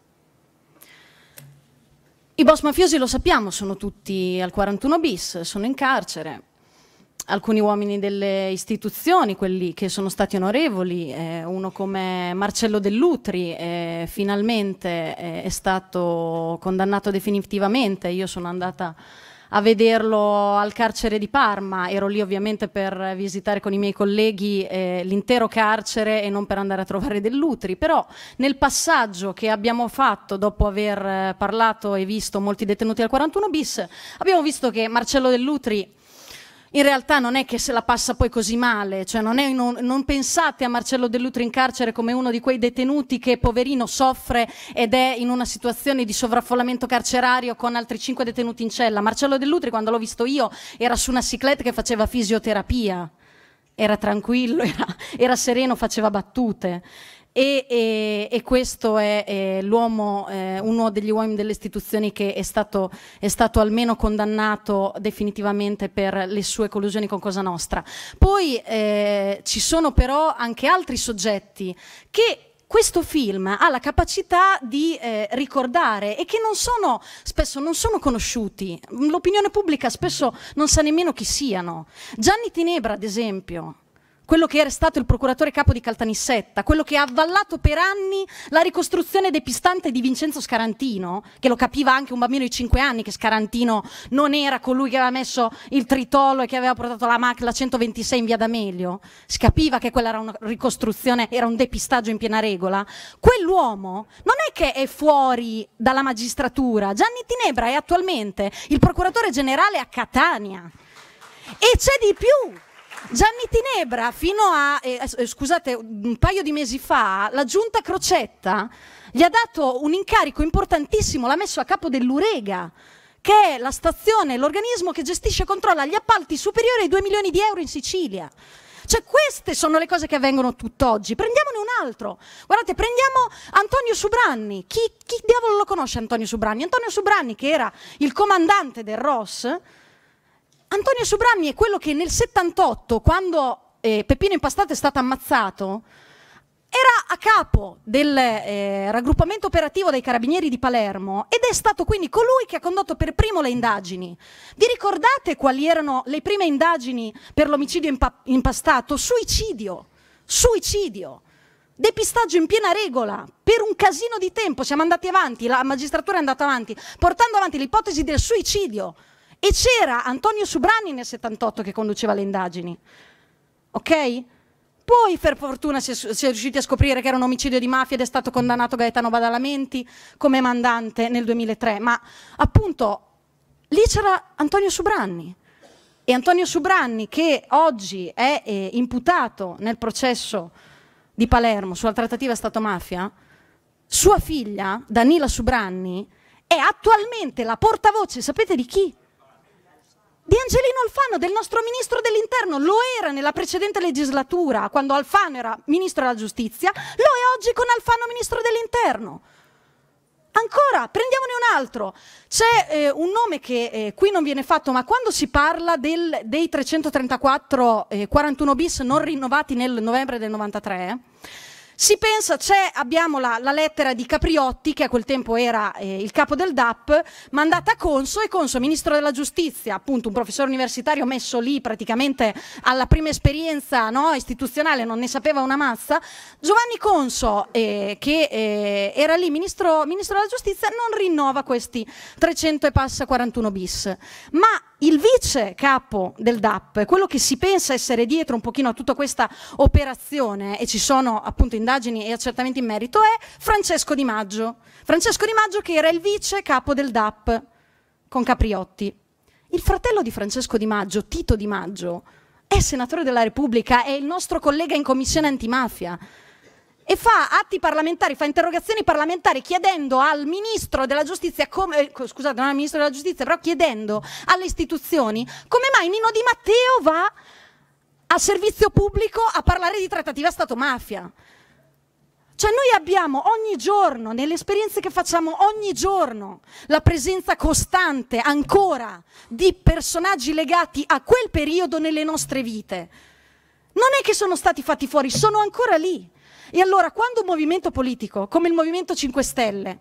I boss mafiosi, lo sappiamo, sono tutti al quarantuno bis, sono in carcere. Alcuni uomini delle istituzioni, quelli che sono stati onorevoli, eh, uno come Marcello Dell'Utri, eh, finalmente eh, è stato condannato definitivamente. Io sono andata a vederlo al carcere di Parma, ero lì ovviamente per visitare con i miei colleghi eh, l'intero carcere e non per andare a trovare Dell'Utri, però nel passaggio che abbiamo fatto dopo aver parlato e visto molti detenuti al quarantuno bis, abbiamo visto che Marcello Dell'Utri in realtà non è che se la passa poi così male, cioè non, è, non, non pensate a Marcello Dell'Utri in carcere come uno di quei detenuti che poverino soffre ed è in una situazione di sovraffollamento carcerario con altri cinque detenuti in cella. Marcello Dell'Utri, quando l'ho visto io, era su una cicletta che faceva fisioterapia, era tranquillo, era, era sereno, faceva battute. E, e, e questo è, è l'uomo, eh, uno degli uomini delle istituzioni che è stato, è stato almeno condannato definitivamente per le sue collusioni con Cosa Nostra. Poi eh, ci sono però anche altri soggetti che questo film ha la capacità di eh, ricordare e che non sono, spesso non sono conosciuti. L'opinione pubblica spesso non sa nemmeno chi siano. Gianni Tinebra, ad esempio, quello che era stato il procuratore capo di Caltanissetta, quello che ha avallato per anni la ricostruzione depistante di Vincenzo Scarantino, che lo capiva anche un bambino di cinque anni che Scarantino non era colui che aveva messo il tritolo e che aveva portato la macchina centoventisei in via D'Amelio, si capiva che quella era una ricostruzione, era un depistaggio in piena regola. Quell'uomo non è che è fuori dalla magistratura, Gianni Tinebra è attualmente il procuratore generale a Catania. E c'è di più. Gianni Tinebra fino a, eh, scusate, un paio di mesi fa, la giunta Crocetta gli ha dato un incarico importantissimo, l'ha messo a capo dell'Urega, che è la stazione, l'organismo che gestisce e controlla gli appalti superiori ai due milioni di euro in Sicilia. Cioè queste sono le cose che avvengono tutt'oggi. Prendiamone un altro. Guardate, prendiamo Antonio Subranni. Chi, chi diavolo lo conosce Antonio Subranni? Antonio Subranni, che era il comandante del R O S. Antonio Subranni è quello che nel settantotto, quando eh, Peppino Impastato è stato ammazzato, era a capo del eh, raggruppamento operativo dei Carabinieri di Palermo ed è stato quindi colui che ha condotto per primo le indagini. Vi ricordate quali erano le prime indagini per l'omicidio impa Impastato? Suicidio, suicidio. Depistaggio in piena regola, per un casino di tempo siamo andati avanti, la magistratura è andata avanti, portando avanti l'ipotesi del suicidio. E c'era Antonio Subranni nel settantotto che conduceva le indagini, ok? Poi per fortuna si è, si è riusciti a scoprire che era un omicidio di mafia ed è stato condannato Gaetano Badalamenti come mandante nel duemilatré, ma appunto lì c'era Antonio Subranni. E Antonio Subranni, che oggi è eh, imputato nel processo di Palermo sulla trattativa Stato-mafia, sua figlia, Danila Subranni, è attualmente la portavoce, sapete di chi? Di Angelino Alfano, del nostro ministro dell'interno. Lo era nella precedente legislatura, quando Alfano era ministro della giustizia, lo è oggi con Alfano ministro dell'interno. Ancora, prendiamone un altro. C'è eh, un nome che eh, qui non viene fatto, ma quando si parla del, dei trecentotrentaquattro eh, quarantuno bis non rinnovati nel novembre del novantatré, si pensa, c'è, abbiamo la, la lettera di Capriotti, che a quel tempo era eh, il capo del D A P, mandata a Conso, e Conso, ministro della giustizia, appunto un professore universitario messo lì praticamente alla prima esperienza, no, istituzionale, non ne sapeva una mazza. Giovanni Conso, eh, che eh, era lì ministro, ministro della giustizia, non rinnova questi trecento e passa quarantuno bis. Ma il vice capo del D A P, quello che si pensa essere dietro un pochino a tutta questa operazione, e ci sono appunto indagini e accertamenti in merito, è Francesco Di Maggio. Francesco Di Maggio, che era il vice capo del D A P con Capriotti. Il fratello di Francesco Di Maggio, Tito Di Maggio, è senatore della Repubblica, è il nostro collega in commissione antimafia. E fa atti parlamentari, fa interrogazioni parlamentari chiedendo al ministro della giustizia, come, eh, scusate, non al ministro della giustizia, però chiedendo alle istituzioni come mai Nino Di Matteo va a servizio pubblico a parlare di trattativa Stato-mafia. Cioè noi abbiamo ogni giorno, nelle esperienze che facciamo ogni giorno, la presenza costante ancora di personaggi legati a quel periodo nelle nostre vite. Non è che sono stati fatti fuori, sono ancora lì. E allora quando un movimento politico come il Movimento cinque Stelle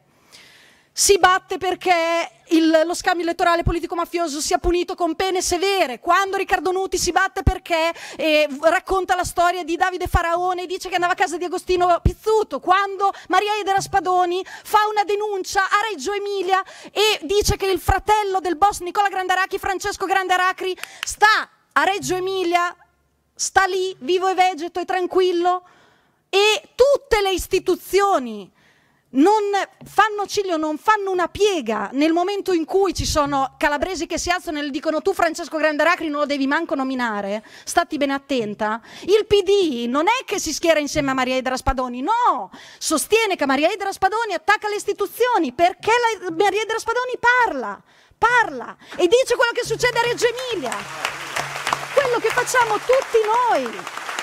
si batte perché il, lo scambio elettorale politico-mafioso sia punito con pene severe, quando Riccardo Nuti si batte perché eh, racconta la storia di Davide Faraone e dice che andava a casa di Agostino Pizzuto, quando Maria Ede Raspadoni fa una denuncia a Reggio Emilia e dice che il fratello del boss Nicola Grandaracchi, Francesco Grandaracchi, sta a Reggio Emilia, sta lì vivo e vegeto e tranquillo, e tutte le istituzioni non fanno ciglio, non fanno una piega nel momento in cui ci sono calabresi che si alzano e le dicono tu Francesco Grandaracchi non lo devi manco nominare, stati bene attenta. Il P D non è che si schiera insieme a Maria Ede Raspadoni, no, sostiene che Maria Ede Raspadoni attacca le istituzioni perché la, Maria Ede Raspadoni parla, parla e dice quello che succede a Reggio Emilia, quello che facciamo tutti noi.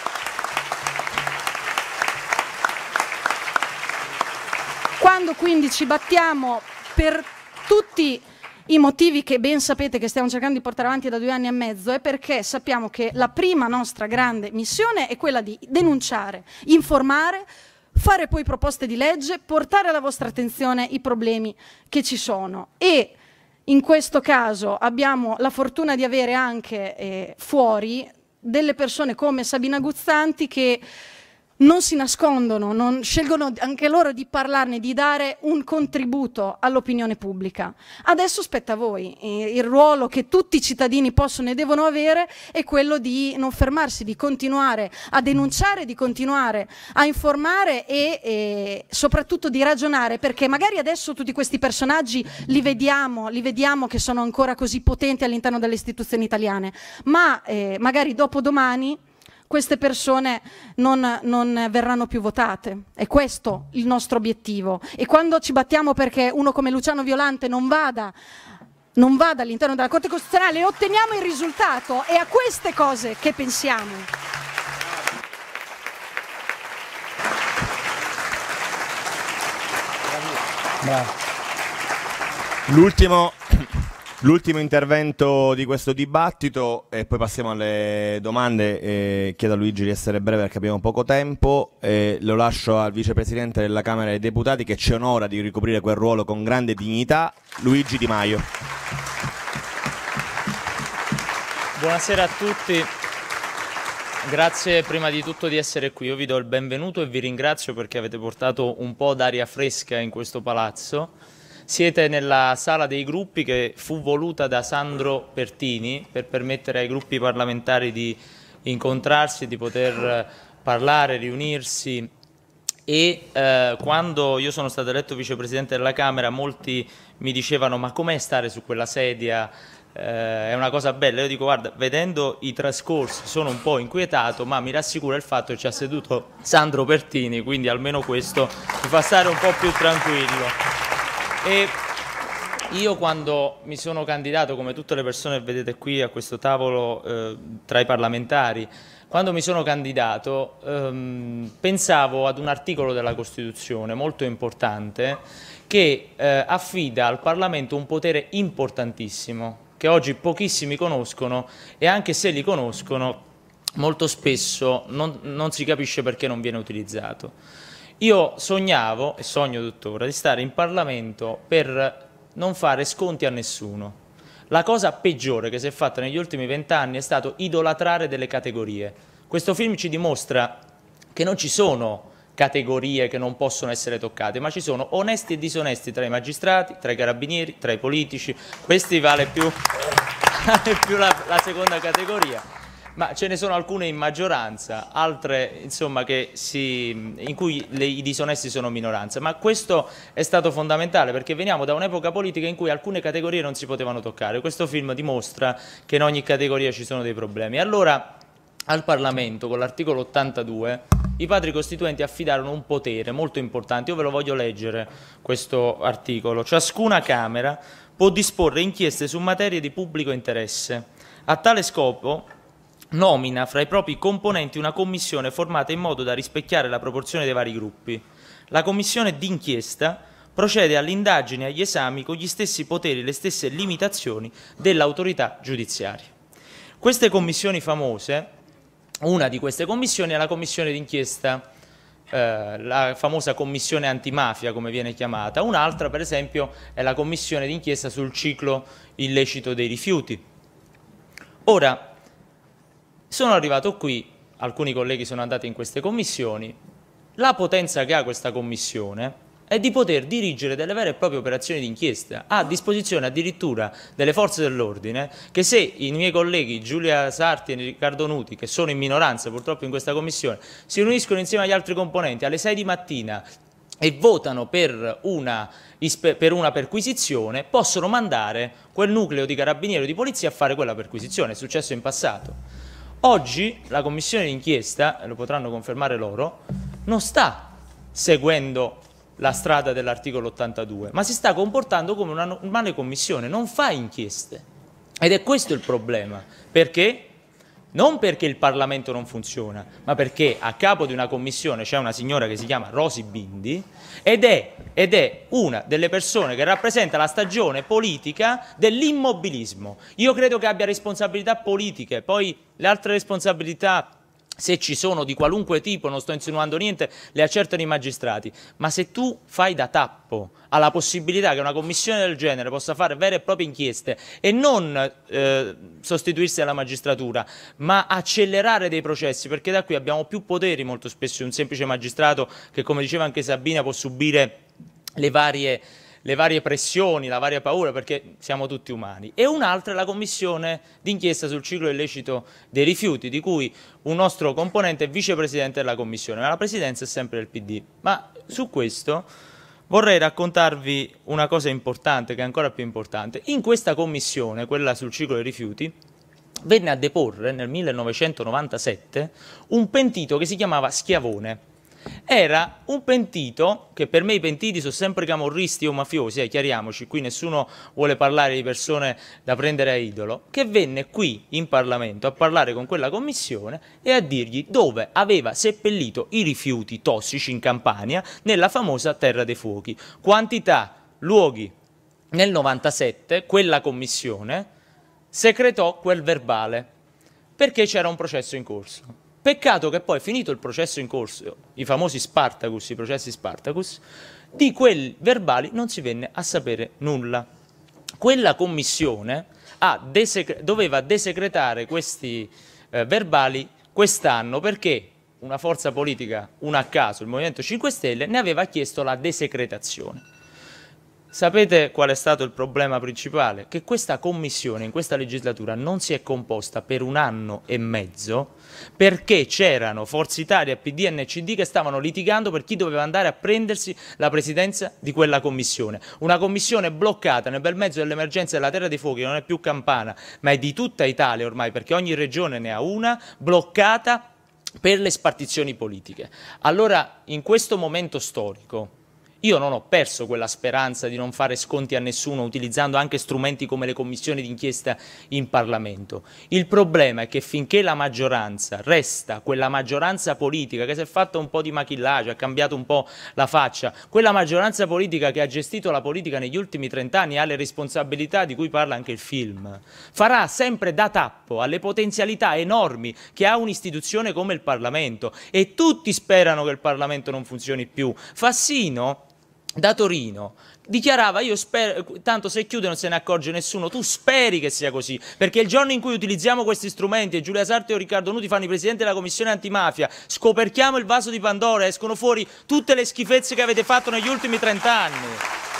Quando quindi ci battiamo per tutti i motivi che ben sapete che stiamo cercando di portare avanti da due anni e mezzo, è perché sappiamo che la prima nostra grande missione è quella di denunciare, informare, fare poi proposte di legge, portare alla vostra attenzione i problemi che ci sono. E in questo caso abbiamo la fortuna di avere anche eh, fuori delle persone come Sabina Guzzanti che non si nascondono, non scelgono anche loro di parlarne, di dare un contributo all'opinione pubblica. Adesso spetta a voi, il ruolo che tutti i cittadini possono e devono avere è quello di non fermarsi, di continuare a denunciare, di continuare a informare e, e soprattutto di ragionare, perché magari adesso tutti questi personaggi li vediamo, li vediamo che sono ancora così potenti all'interno delle istituzioni italiane, ma eh, magari dopodomani queste persone non, non verranno più votate. È questo il nostro obiettivo. E quando ci battiamo perché uno come Luciano Violante non vada, non vada all'interno della Corte Costituzionale e otteniamo il risultato, è a queste cose che pensiamo. L'ultimo L'ultimo intervento di questo dibattito e poi passiamo alle domande. Eh, chiedo a Luigi di essere breve perché abbiamo poco tempo. Eh, lo lascio al vicepresidente della Camera dei Deputati che ci onora di ricoprire quel ruolo con grande dignità, Luigi Di Maio. Buonasera a tutti. Grazie prima di tutto di essere qui. Io vi do il benvenuto e vi ringrazio perché avete portato un po' d'aria fresca in questo palazzo. Siete nella sala dei gruppi che fu voluta da Sandro Pertini per permettere ai gruppi parlamentari di incontrarsi, di poter parlare, riunirsi e eh, quando io sono stato eletto vicepresidente della Camera molti mi dicevano ma com'è stare su quella sedia eh, è una cosa bella. Io dico, guarda, vedendo i trascorsi sono un po' inquietato, ma mi rassicura il fatto che ci ha seduto Sandro Pertini, quindi almeno questo mi fa stare un po' più tranquillo. E io quando mi sono candidato, come tutte le persone che vedete qui a questo tavolo eh, tra i parlamentari, quando mi sono candidato ehm, pensavo ad un articolo della Costituzione molto importante che eh, affida al Parlamento un potere importantissimo, che oggi pochissimi conoscono e anche se li conoscono molto spesso non, non si capisce perché non viene utilizzato. Io sognavo, e sogno tuttora, di stare in Parlamento per non fare sconti a nessuno. La cosa peggiore che si è fatta negli ultimi vent'anni è stato idolatrare delle categorie. Questo film ci dimostra che non ci sono categorie che non possono essere toccate, ma ci sono onesti e disonesti tra i magistrati, tra i carabinieri, tra i politici. Questi vale più, vale più la, la seconda categoria. Ma ce ne sono alcune in maggioranza, altre insomma, che si, in cui le, i disonesti sono minoranza. Ma questo è stato fondamentale perché veniamo da un'epoca politica in cui alcune categorie non si potevano toccare. Questo film dimostra che in ogni categoria ci sono dei problemi. Allora al Parlamento, con l'articolo ottantadue, i padri costituenti affidarono un potere molto importante. Io ve lo voglio leggere questo articolo. Ciascuna Camera può disporre inchieste su materie di pubblico interesse. A tale scopo nomina fra i propri componenti una commissione formata in modo da rispecchiare la proporzione dei vari gruppi. La commissione d'inchiesta procede all'indagine e agli esami con gli stessi poteri e le stesse limitazioni dell'autorità giudiziaria. Queste commissioni famose, una di queste commissioni è la commissione d'inchiesta, eh, la famosa commissione antimafia come viene chiamata, un'altra per esempio è la commissione d'inchiesta sul ciclo illecito dei rifiuti. Ora, sono arrivato qui, alcuni colleghi sono andati in queste commissioni, la potenza che ha questa commissione è di poter dirigere delle vere e proprie operazioni di inchiesta. Ha a disposizione addirittura delle forze dell'ordine che se i miei colleghi Giulia Sarti e Riccardo Nuti, che sono in minoranza purtroppo in questa commissione, si riuniscono insieme agli altri componenti alle sei di mattina e votano per una, per una perquisizione, possono mandare quel nucleo di carabinieri o di polizia a fare quella perquisizione. È successo in passato. Oggi la commissione d'inchiesta, e lo potranno confermare loro, non sta seguendo la strada dell'articolo ottantadue, ma si sta comportando come una normale commissione, non fa inchieste. Ed è questo il problema. Perché? Non perché il Parlamento non funziona, ma perché a capo di una commissione c'è una signora che si chiama Rosy Bindi ed è, ed è una delle persone che rappresenta la stagione politica dell'immobilismo. Io credo che abbia responsabilità politiche, poi le altre responsabilità, se ci sono di qualunque tipo, non sto insinuando niente, le accertano i magistrati, ma se tu fai da tappo alla possibilità che una commissione del genere possa fare vere e proprie inchieste e non eh, sostituirsi alla magistratura, ma accelerare dei processi, perché da qui abbiamo più poteri molto spesso di un semplice magistrato che, come diceva anche Sabina, può subire le varie... le varie pressioni, la varia paura, perché siamo tutti umani. E un'altra è la commissione d'inchiesta sul ciclo illecito dei rifiuti, di cui un nostro componente è vicepresidente della commissione, ma la presidenza è sempre del P D. Ma su questo vorrei raccontarvi una cosa importante, che è ancora più importante. In questa commissione, quella sul ciclo dei rifiuti, venne a deporre nel millenovecentonovantasette un pentito che si chiamava Schiavone. Era un pentito, che per me i pentiti sono sempre camorristi o mafiosi, eh, chiariamoci, qui nessuno vuole parlare di persone da prendere a idolo, che venne qui in Parlamento a parlare con quella commissione e a dirgli dove aveva seppellito i rifiuti tossici in Campania, nella famosa Terra dei Fuochi. Quantità, luoghi. Nel novantasette quella commissione secretò quel verbale, perché c'era un processo in corso. Peccato che poi, finito il processo in corso, i famosi Spartacus, i processi Spartacus, di quei verbali non si venne a sapere nulla. Quella commissione ha desecre- doveva desecretare questi eh, verbali quest'anno perché una forza politica, una a caso, il Movimento cinque Stelle, ne aveva chiesto la desecretazione. Sapete qual è stato il problema principale? Che questa commissione in questa legislatura non si è composta per un anno e mezzo perché c'erano Forza Italia, P D e N C D che stavano litigando per chi doveva andare a prendersi la presidenza di quella commissione. Una commissione bloccata nel bel mezzo dell'emergenza della Terra dei Fuochi, non è più Campana, ma è di tutta Italia ormai, perché ogni regione ne ha una, bloccata per le spartizioni politiche. Allora, in questo momento storico, io non ho perso quella speranza di non fare sconti a nessuno utilizzando anche strumenti come le commissioni d'inchiesta in Parlamento. Il problema è che finché la maggioranza resta quella maggioranza politica che si è fatta un po' di machillaggio, ha cambiato un po' la faccia, quella maggioranza politica che ha gestito la politica negli ultimi trent'anni ha le responsabilità di cui parla anche il film, farà sempre da tappo alle potenzialità enormi che ha un'istituzione come il Parlamento, e tutti sperano che il Parlamento non funzioni più. Fassino da Torino dichiarava: io spero, tanto se chiude non se ne accorge nessuno. Tu speri che sia così, perché il giorno in cui utilizziamo questi strumenti e Giulia Sarti o Riccardo Nuti fanno i presidenti della commissione antimafia, scoperchiamo il vaso di Pandora, escono fuori tutte le schifezze che avete fatto negli ultimi trent'anni.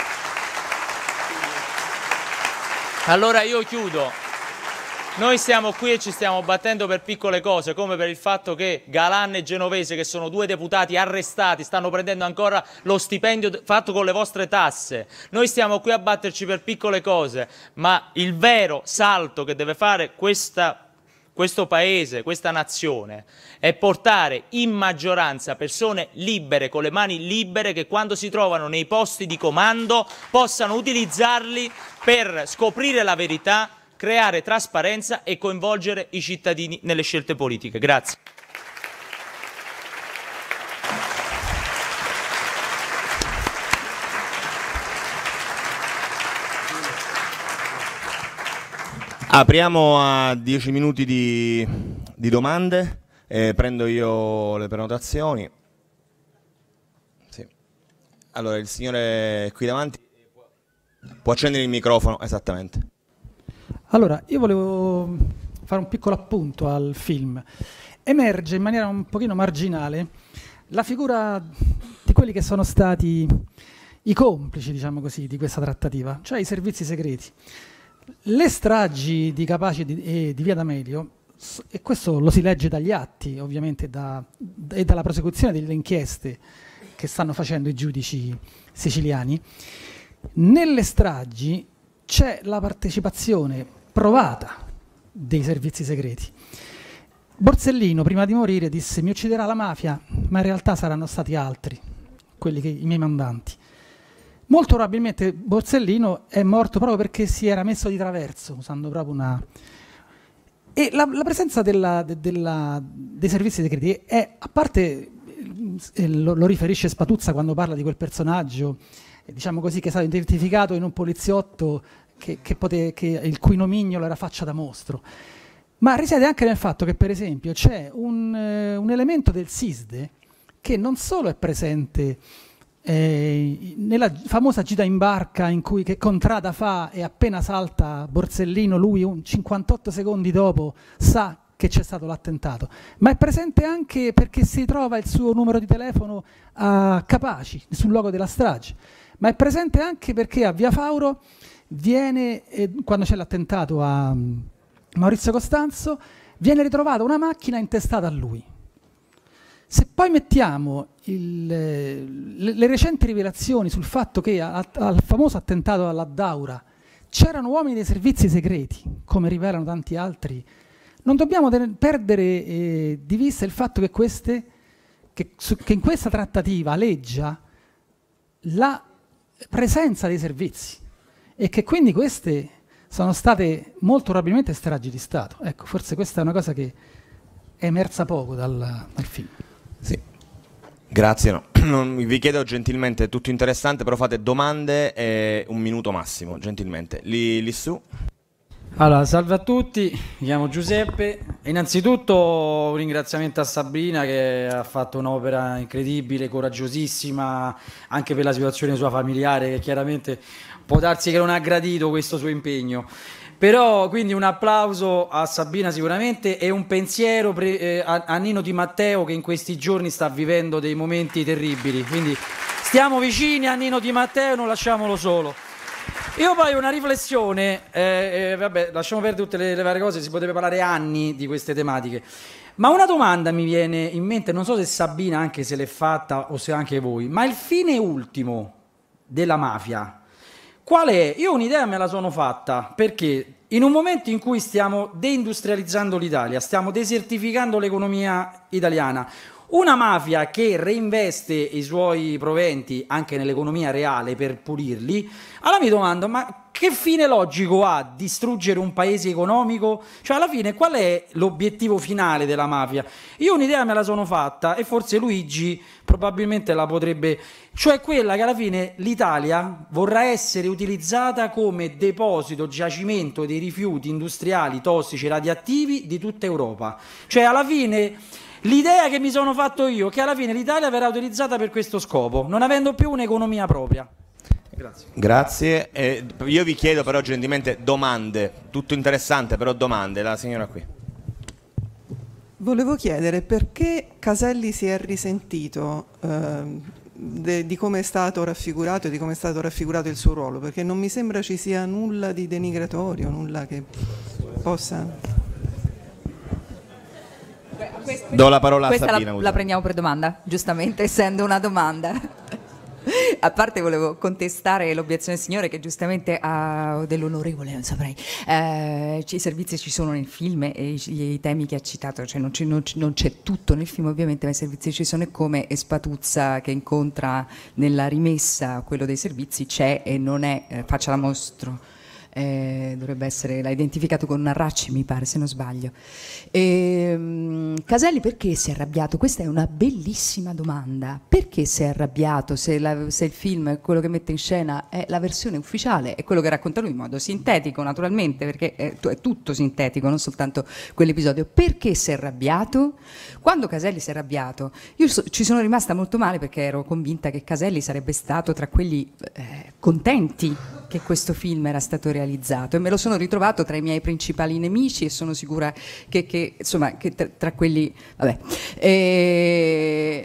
Allora io chiudo. Noi stiamo qui e ci stiamo battendo per piccole cose, come per il fatto che Galan e Genovese, che sono due deputati arrestati, stanno prendendo ancora lo stipendio fatto con le vostre tasse. Noi stiamo qui a batterci per piccole cose, ma il vero salto che deve fare questa, questo paese, questa nazione, è portare in maggioranza persone libere, con le mani libere, che quando si trovano nei posti di comando possano utilizzarli per scoprire la verità, creare trasparenza e coinvolgere i cittadini nelle scelte politiche. Grazie. Apriamo a dieci minuti di, di domande, eh, prendo io le prenotazioni. Sì. Allora, il signore qui davanti può accendere il microfono, esattamente. Allora, io volevo fare un piccolo appunto al film. Emerge in maniera un pochino marginale la figura di quelli che sono stati i complici, diciamo così, di questa trattativa, cioè i servizi segreti. Le stragi di Capaci e di, e di Via D'Amelio, e questo lo si legge dagli atti, ovviamente, da, e dalla prosecuzione delle inchieste che stanno facendo i giudici siciliani, nelle stragi c'è la partecipazione provata dei servizi segreti. Borsellino, prima di morire, disse: mi ucciderà la mafia, ma in realtà saranno stati altri, quelli che, i miei mandanti. Molto probabilmente Borsellino è morto proprio perché si era messo di traverso, usando proprio una... E la, la presenza della, de, della, dei servizi segreti è, a parte, eh, lo, lo riferisce Spatuzza quando parla di quel personaggio, eh, diciamo così, che è stato identificato in un poliziotto che, che pote, che, il cui nomignolo era faccia da mostro, ma risiede anche nel fatto che, per esempio, c'è un, eh, un elemento del SISDE che non solo è presente eh, nella famosa gita in barca in cui che Contrada fa e appena salta Borsellino, lui un cinquantotto secondi dopo sa che c'è stato l'attentato, ma è presente anche perché si trova il suo numero di telefono a Capaci, sul luogo della strage, ma è presente anche perché a Via Fauro viene, eh, quando c'è l'attentato a um, Maurizio Costanzo, viene ritrovata una macchina intestata a lui. Se poi mettiamo il, le, le recenti rivelazioni sul fatto che a, a, al famoso attentato alla Daura c'erano uomini dei servizi segreti, come rivelano tanti altri, non dobbiamo perdere eh, di vista il fatto che, queste, che, su, che in questa trattativa aleggia la presenza dei servizi e che quindi queste sono state molto probabilmente stragi di Stato. Ecco, forse questa è una cosa che è emersa poco dal, dal film. Sì. Grazie, no. Non, vi chiedo gentilmente, è tutto interessante, però fate domande e un minuto massimo, gentilmente. Lì, lì su. Allora, salve a tutti, mi chiamo Giuseppe. Innanzitutto un ringraziamento a Sabrina che ha fatto un'opera incredibile, coraggiosissima, anche per la situazione sua familiare, che chiaramente può darsi che non ha gradito questo suo impegno. Però quindi un applauso a Sabrina sicuramente e un pensiero pre, eh, a, a Nino Di Matteo, che in questi giorni sta vivendo dei momenti terribili. Quindi Stiamo vicini a Nino Di Matteo, non lasciamolo solo. Io poi una riflessione, eh, eh, vabbè, lasciamo perdere tutte le, le varie cose, si potrebbe parlare anni di queste tematiche, ma una domanda mi viene in mente, non so se Sabina anche se l'è fatta o se anche voi, ma il fine ultimo della mafia qual è? Io un'idea me la sono fatta, perché in un momento in cui stiamo deindustrializzando l'Italia, stiamo desertificando l'economia italiana, una mafia che reinveste i suoi proventi anche nell'economia reale per pulirli, allora mi domando, ma che fine logico ha distruggere un paese economico? Cioè alla fine qual è l'obiettivo finale della mafia? Io un'idea me la sono fatta e forse Luigi probabilmente la potrebbe, cioè quella che alla fine l'Italia vorrà essere utilizzata come deposito, giacimento dei rifiuti industriali tossici e radioattivi di tutta Europa. Cioè alla fine l'idea che mi sono fatto io è che alla fine l'Italia verrà utilizzata per questo scopo, non avendo più un'economia propria. Grazie. Grazie. Eh, io vi chiedo però gentilmente domande, tutto interessante però domande, la signora qui. Volevo chiedere perché Caselli si è risentito eh, de, di come è stato raffigurato e di come è stato raffigurato il suo ruolo, perché non mi sembra ci sia nulla di denigratorio, nulla che possa... Do la parola a Questa Sabina. la, la prendiamo per domanda, giustamente, essendo una domanda. A parte volevo contestare l'obiezione del signore che giustamente ha dell'onorevole, non saprei. Eh, I servizi ci sono nel film e i, i temi che ha citato, cioè non, non, non c'è tutto nel film ovviamente, ma i servizi ci sono e come Spatuzza che incontra nella rimessa quello dei servizi c'è e non è, eh, faccia la mostro. Eh, dovrebbe essere, l'ha identificato con una Racci mi pare se non sbaglio. E, um, Caselli perché si è arrabbiato? Questa è una bellissima domanda. Perché si è arrabbiato se, la, se il film, quello che mette in scena è la versione ufficiale, è quello che racconta lui in modo sintetico naturalmente, perché è, è tutto sintetico, non soltanto quell'episodio. Perché si è arrabbiato? Quando Caselli si è arrabbiato io so, ci sono rimasta molto male perché ero convinta che Caselli sarebbe stato tra quelli eh, contenti che questo film era stato realizzato e me lo sono ritrovato tra i miei principali nemici e sono sicura che, che insomma che tra, tra quelli vabbè e...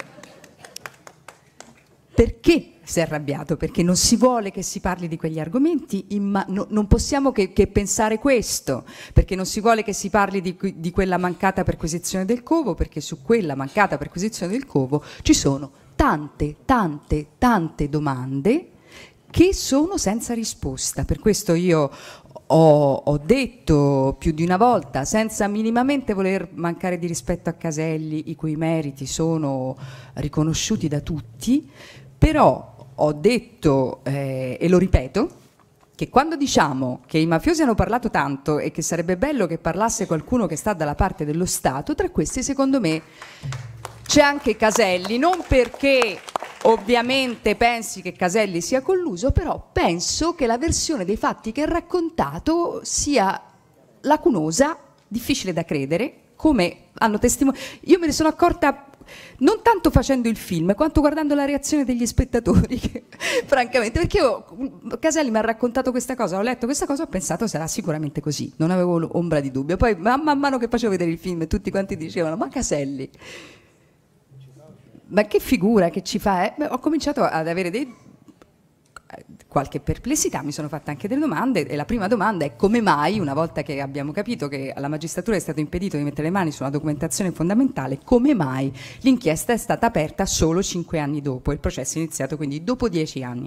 perché si è arrabbiato? Perché non si vuole che si parli di quegli argomenti, imma- no, non possiamo che, che pensare questo, perché non si vuole che si parli di, di quella mancata perquisizione del covo, perché su quella mancata perquisizione del covo ci sono tante tante tante domande che sono senza risposta. Per questo io ho, ho detto più di una volta, senza minimamente voler mancare di rispetto a Caselli, i cui meriti sono riconosciuti da tutti, però ho detto, eh, e lo ripeto, che quando diciamo che i mafiosi hanno parlato tanto e che sarebbe bello che parlasse qualcuno che sta dalla parte dello Stato, tra questi secondo me c'è anche Caselli, non perché ovviamente pensi che Caselli sia colluso, però penso che la versione dei fatti che ha raccontato sia lacunosa, difficile da credere, come hanno testimoniato. Io me ne sono accorta non tanto facendo il film, quanto guardando la reazione degli spettatori, che, francamente, perché io, Caselli mi ha raccontato questa cosa, ho letto questa cosa, ho pensato sarà sicuramente così, non avevo ombra di dubbio. Poi man mano che facevo vedere il film tutti quanti dicevano ma Caselli, ma che figura che ci fa? Eh? Beh, ho cominciato ad avere dei, qualche perplessità, mi sono fatta anche delle domande e la prima domanda è come mai, una volta che abbiamo capito che alla magistratura è stato impedito di mettere le mani su una documentazione fondamentale, come mai l'inchiesta è stata aperta solo cinque anni dopo, il processo è iniziato quindi dopo dieci anni.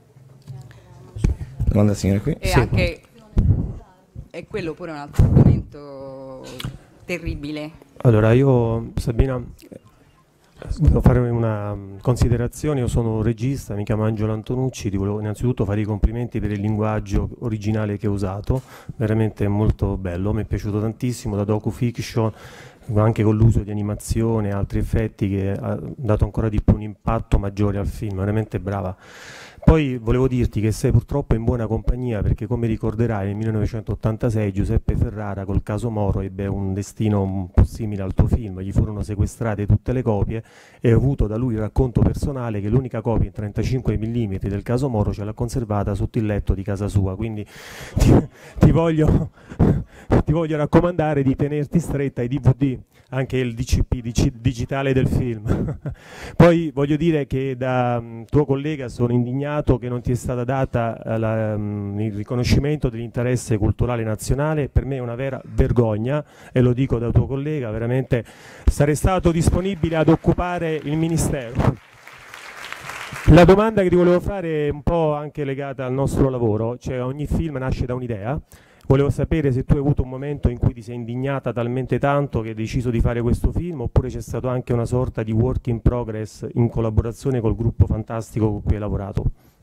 Domanda signora qui. E sì. anche, e quello pure è un altro argomento terribile. Allora io, Sabina, volevo fare una considerazione. Io sono un regista, mi chiamo Angelo Antonucci, ti volevo innanzitutto fare i complimenti per il linguaggio originale che hai usato, veramente molto bello, mi è piaciuto tantissimo, da docu-fiction, anche con l'uso di animazione e altri effetti che ha dato ancora di più un impatto maggiore al film, veramente brava. Poi volevo dirti che sei purtroppo in buona compagnia perché, come ricorderai, nel millenovecentottantasei Giuseppe Ferrara col caso Moro ebbe un destino un po' simile al tuo film, gli furono sequestrate tutte le copie e ho avuto da lui il racconto personale che l'unica copia in trentacinque millimetri del caso Moro ce l'ha conservata sotto il letto di casa sua, quindi ti, ti voglio ti voglio raccomandare di tenerti stretta ai D V D, anche il D C P digitale del film. Poi voglio dire che da um, tuo collega sono indignato che non ti è stata data uh, la, um, il riconoscimento dell'interesse culturale nazionale. Per me è una vera vergogna, e lo dico da tuo collega, veramente sarei stato disponibile ad occupare il ministero. La domanda che ti volevo fare è un po' anche legata al nostro lavoro, cioè ogni film nasce da un'idea. Volevo sapere se tu hai avuto un momento in cui ti sei indignata talmente tanto che hai deciso di fare questo film, oppure c'è stato anche una sorta di work in progress in collaborazione col gruppo fantastico con cui hai lavorato.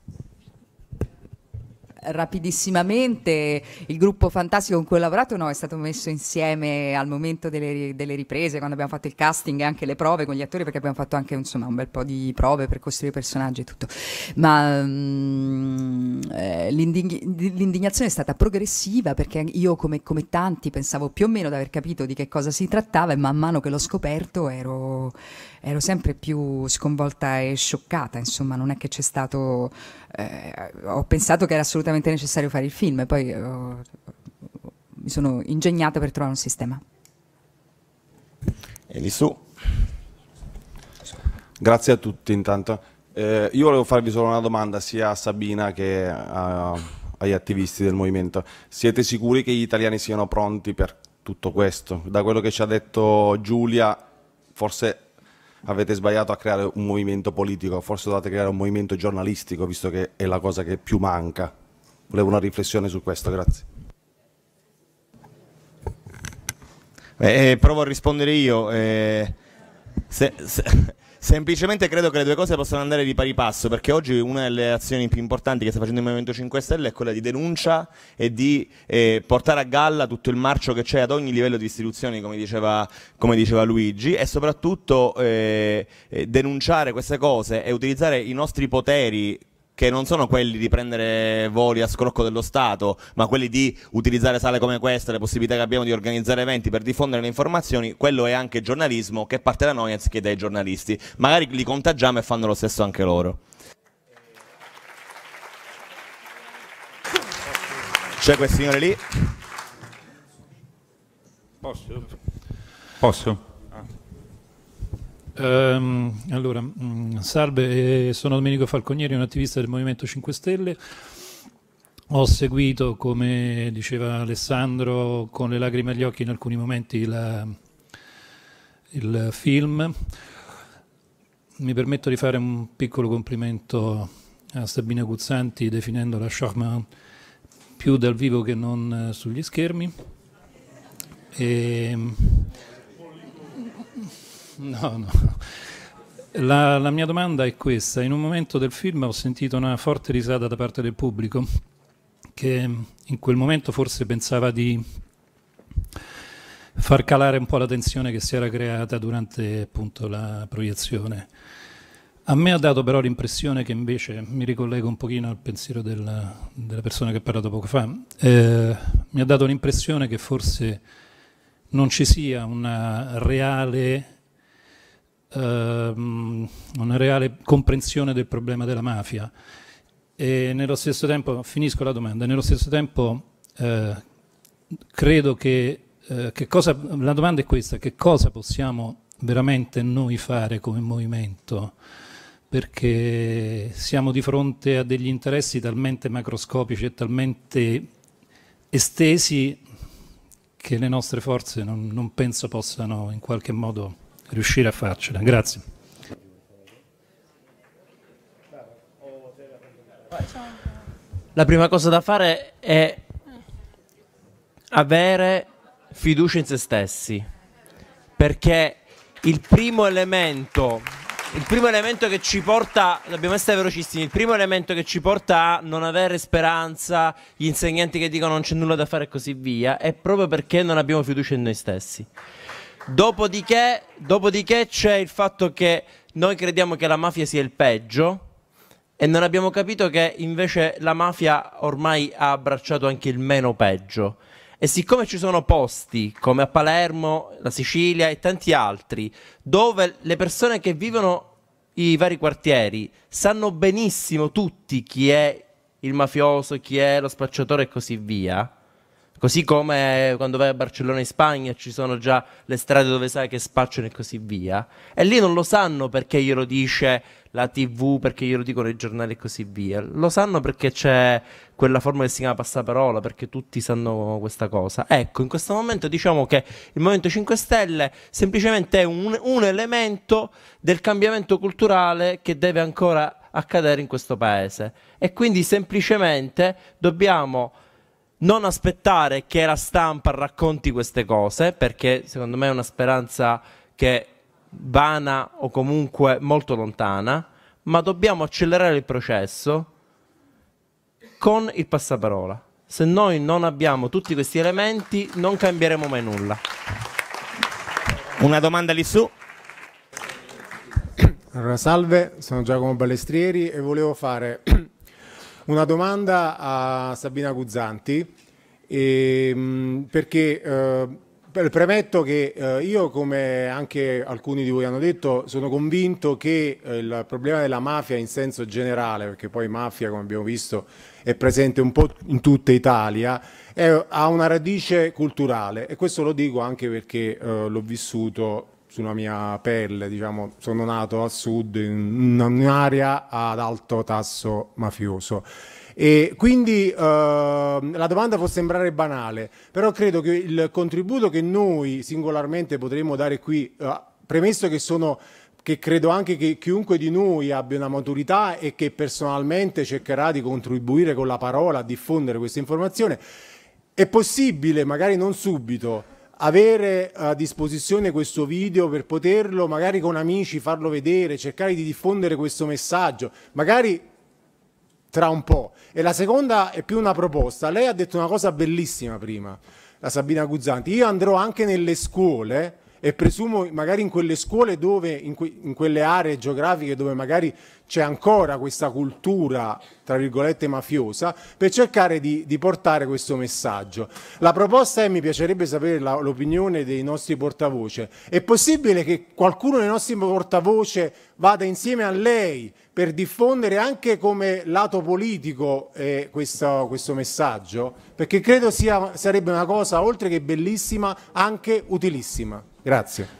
Rapidissimamente, il gruppo fantastico con cui ho lavorato no, è stato messo insieme al momento delle, delle riprese, quando abbiamo fatto il casting e anche le prove con gli attori, perché abbiamo fatto anche insomma un bel po' di prove per costruire i personaggi e tutto, ma um, eh, l'indignazione è stata progressiva, perché io come, come tanti pensavo più o meno di aver capito di che cosa si trattava, e man mano che l'ho scoperto ero, ero sempre più sconvolta e scioccata. Insomma, non è che c'è stato eh, ho pensato che era assolutamente necessario fare il film, e poi oh, mi sono ingegnata per trovare un sistema. Elisù. Grazie a tutti intanto. Eh, io volevo farvi solo una domanda sia a Sabina che a, agli attivisti del movimento. Siete sicuri che gli italiani siano pronti per tutto questo? Da quello che ci ha detto Giulia, forse avete sbagliato a creare un movimento politico, forse dovete creare un movimento giornalistico, visto che è la cosa che più manca. Volevo una riflessione su questo, grazie. Eh, provo a rispondere io. Eh, se, se, semplicemente credo che le due cose possano andare di pari passo, perché oggi una delle azioni più importanti che sta facendo il Movimento cinque Stelle è quella di denuncia e di eh, portare a galla tutto il marcio che c'è ad ogni livello di istituzioni, come diceva, come diceva Luigi, e soprattutto eh, eh, denunciare queste cose e utilizzare i nostri poteri, che non sono quelli di prendere voli a scrocco dello Stato, ma quelli di utilizzare sale come questa, le possibilità che abbiamo di organizzare eventi per diffondere le informazioni. Quello è anche giornalismo che parte da noi anziché dai giornalisti. Magari li contagiamo e fanno lo stesso anche loro. C'è quel signore lì. Posso? Posso? Um, allora, um, salve, sono Domenico Falconieri, un attivista del Movimento cinque Stelle. Ho seguito, come diceva Alessandro, con le lacrime agli occhi in alcuni momenti la, il film. Mi permetto di fare un piccolo complimento a Sabina Guzzanti, definendola charmante più dal vivo che non sugli schermi. E, No, no. La, la mia domanda è questa. In un momento del film ho sentito una forte risata da parte del pubblico, che in quel momento forse pensava di far calare un po' la tensione che si era creata durante appunto la proiezione. A me ha dato però l'impressione che invece, mi ricollego un pochino al pensiero della, della persona che ha parlato poco fa, eh, mi ha dato l'impressione che forse non ci sia una reale Uh, una reale comprensione del problema della mafia, e nello stesso tempo, finisco la domanda, nello stesso tempo uh, credo che, uh, che cosa, la domanda è questa: che cosa possiamo veramente noi fare come movimento, perché siamo di fronte a degli interessi talmente macroscopici e talmente estesi che le nostre forze non, non penso possano in qualche modo riuscire a farcela. Grazie. La prima cosa da fare è avere fiducia in se stessi, perché il primo elemento il primo elemento che ci porta, dobbiamo essere velocissimi, il primo elemento che ci porta a non avere speranza, gli insegnanti che dicono non c'è nulla da fare e così via, è proprio perché non abbiamo fiducia in noi stessi. Dopodiché, dopodiché c'è il fatto che noi crediamo che la mafia sia il peggio e non abbiamo capito che invece la mafia ormai ha abbracciato anche il meno peggio. E siccome ci sono posti come a Palermo, la Sicilia e tanti altri, dove le persone che vivono i vari quartieri sanno benissimo tutti chi è il mafioso, chi è lo spacciatore e così via, Così come quando vai a Barcellona in Spagna ci sono già le strade dove sai che spacciano e così via. E lì non lo sanno perché glielo dice la tivù, perché glielo dicono i giornali e così via. Lo sanno perché c'è quella forma che si chiama passaparola, perché tutti sanno questa cosa. Ecco, in questo momento diciamo che il Movimento cinque Stelle semplicemente è un, un elemento del cambiamento culturale che deve ancora accadere in questo paese. E quindi semplicemente dobbiamo non aspettare che la stampa racconti queste cose, perché secondo me è una speranza che è vana o comunque molto lontana, ma dobbiamo accelerare il processo con il passaparola. Se noi non abbiamo tutti questi elementi non cambieremo mai nulla. Una domanda lì su. Allora, salve, sono Giacomo Ballestrieri e volevo fare una domanda a Sabina Guzzanti, e, perché eh, premetto che eh, io, come anche alcuni di voi hanno detto, sono convinto che eh, il problema della mafia in senso generale, perché poi mafia, come abbiamo visto, è presente un po' in tutta Italia, è, ha una radice culturale, e questo lo dico anche perché eh, l'ho vissuto sulla mia pelle, diciamo, sono nato al sud in un'area ad alto tasso mafioso. E quindi eh, la domanda può sembrare banale, però credo che il contributo che noi singolarmente potremmo dare qui, eh, premesso che sono che credo anche che chiunque di noi abbia una maturità e che personalmente cercherà di contribuire con la parola a diffondere questa informazione, è possibile, magari non subito, avere a disposizione questo video per poterlo magari con amici farlo vedere, cercare di diffondere questo messaggio, magari tra un po'. E la seconda è più una proposta. Lei ha detto una cosa bellissima prima, la Sabina Guzzanti: io andrò anche nelle scuole, e presumo magari in quelle scuole dove, in, que in quelle aree geografiche dove magari c'è ancora questa cultura, tra virgolette, mafiosa, per cercare di, di portare questo messaggio. La proposta è, mi piacerebbe sapere l'opinione dei nostri portavoce, è possibile che qualcuno dei nostri portavoce vada insieme a lei per diffondere anche come lato politico eh, questo, questo messaggio? Perché credo sia, sarebbe una cosa, oltre che bellissima, anche utilissima. Grazie.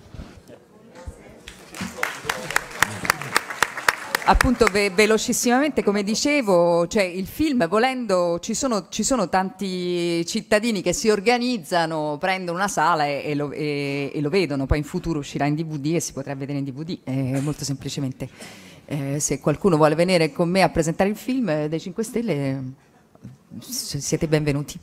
Appunto, ve velocissimamente, come dicevo, cioè il film, volendo, ci sono, ci sono tanti cittadini che si organizzano, prendono una sala e, e, lo, e, e lo vedono, poi in futuro uscirà in D V D e si potrà vedere in D V D, eh, molto semplicemente. Eh, se qualcuno vuole venire con me a presentare il film eh, dei cinque Stelle, siete benvenuti.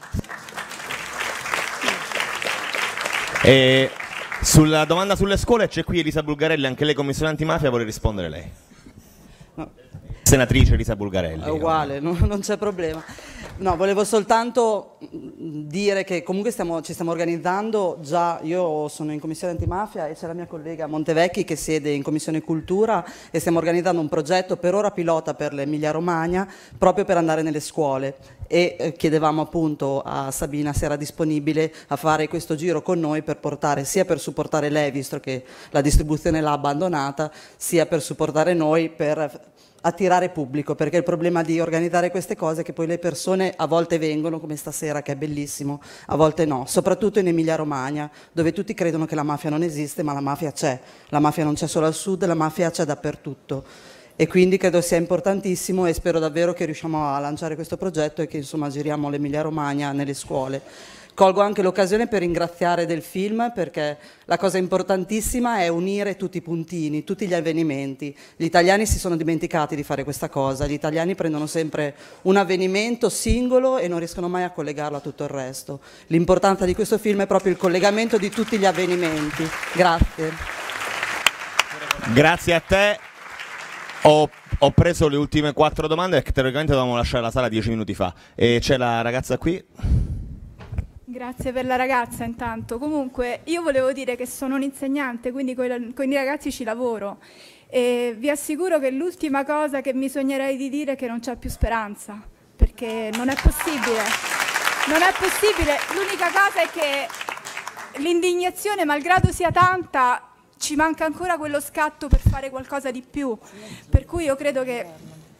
E sulla domanda sulle scuole c'è qui Elisa Bulgarelli, anche lei commissione antimafia, vuole rispondere lei. No. Senatrice Elisa Bulgarelli. È uguale, no, non c'è problema. No, volevo soltanto dire che comunque stiamo, ci stiamo organizzando già. Io sono in commissione antimafia e c'è la mia collega Montevecchi che siede in commissione cultura, e stiamo organizzando un progetto per ora pilota per l'Emilia Romagna, proprio per andare nelle scuole, e eh, chiedevamo appunto a Sabina se era disponibile a fare questo giro con noi per portare, sia per supportare lei, visto che la distribuzione l'ha abbandonata, sia per supportare noi, per attirare pubblico, perché il problema di organizzare queste cose è che poi le persone a volte vengono, come stasera che è bellissimo, a volte no, soprattutto in Emilia Romagna, dove tutti credono che la mafia non esiste, ma la mafia c'è, la mafia non c'è solo al sud, la mafia c'è dappertutto, e quindi credo sia importantissimo, e spero davvero che riusciamo a lanciare questo progetto e che insomma giriamo l'Emilia Romagna nelle scuole. Colgo anche l'occasione per ringraziare del film, perché la cosa importantissima è unire tutti i puntini, tutti gli avvenimenti. Gli italiani si sono dimenticati di fare questa cosa, gli italiani prendono sempre un avvenimento singolo e non riescono mai a collegarlo a tutto il resto. L'importanza di questo film è proprio il collegamento di tutti gli avvenimenti. Grazie. Grazie a te. Ho, ho preso le ultime quattro domande perché teoricamente dovevamo lasciare la sala dieci minuti fa. E c'è la ragazza qui. Grazie per la ragazza intanto. Comunque io volevo dire che sono un insegnante, quindi con i ragazzi ci lavoro, e vi assicuro che l'ultima cosa che mi sognerei di dire è che non c'è più speranza, perché non è possibile. Non è possibile. L'unica cosa è che l'indignazione, malgrado sia tanta, ci manca ancora quello scatto per fare qualcosa di più. Per cui io credo che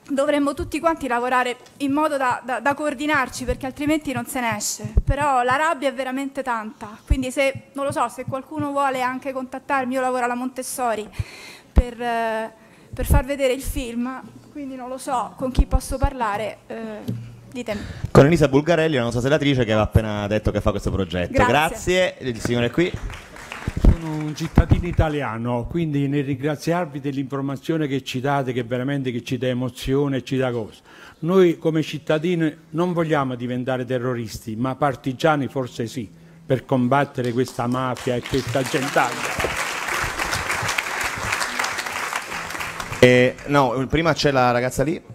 dovremmo tutti quanti lavorare in modo da, da, da coordinarci, perché altrimenti non se ne esce. Però la rabbia è veramente tanta, quindi se, non lo so, se qualcuno vuole anche contattarmi, io lavoro alla Montessori per, eh, per far vedere il film, quindi non lo so con chi posso parlare, eh, ditemi. Con Elisa Bulgarelli, la nostra senatrice, che aveva appena detto che fa questo progetto. Grazie. Grazie, il signore è qui. Sono un cittadino italiano, quindi nel ringraziarvi dell'informazione che ci date, che veramente che ci dà emozione e ci dà cosa. Noi come cittadini non vogliamo diventare terroristi, ma partigiani forse sì, per combattere questa mafia e questa gentaglia. Eh, no, prima c'è la ragazza lì.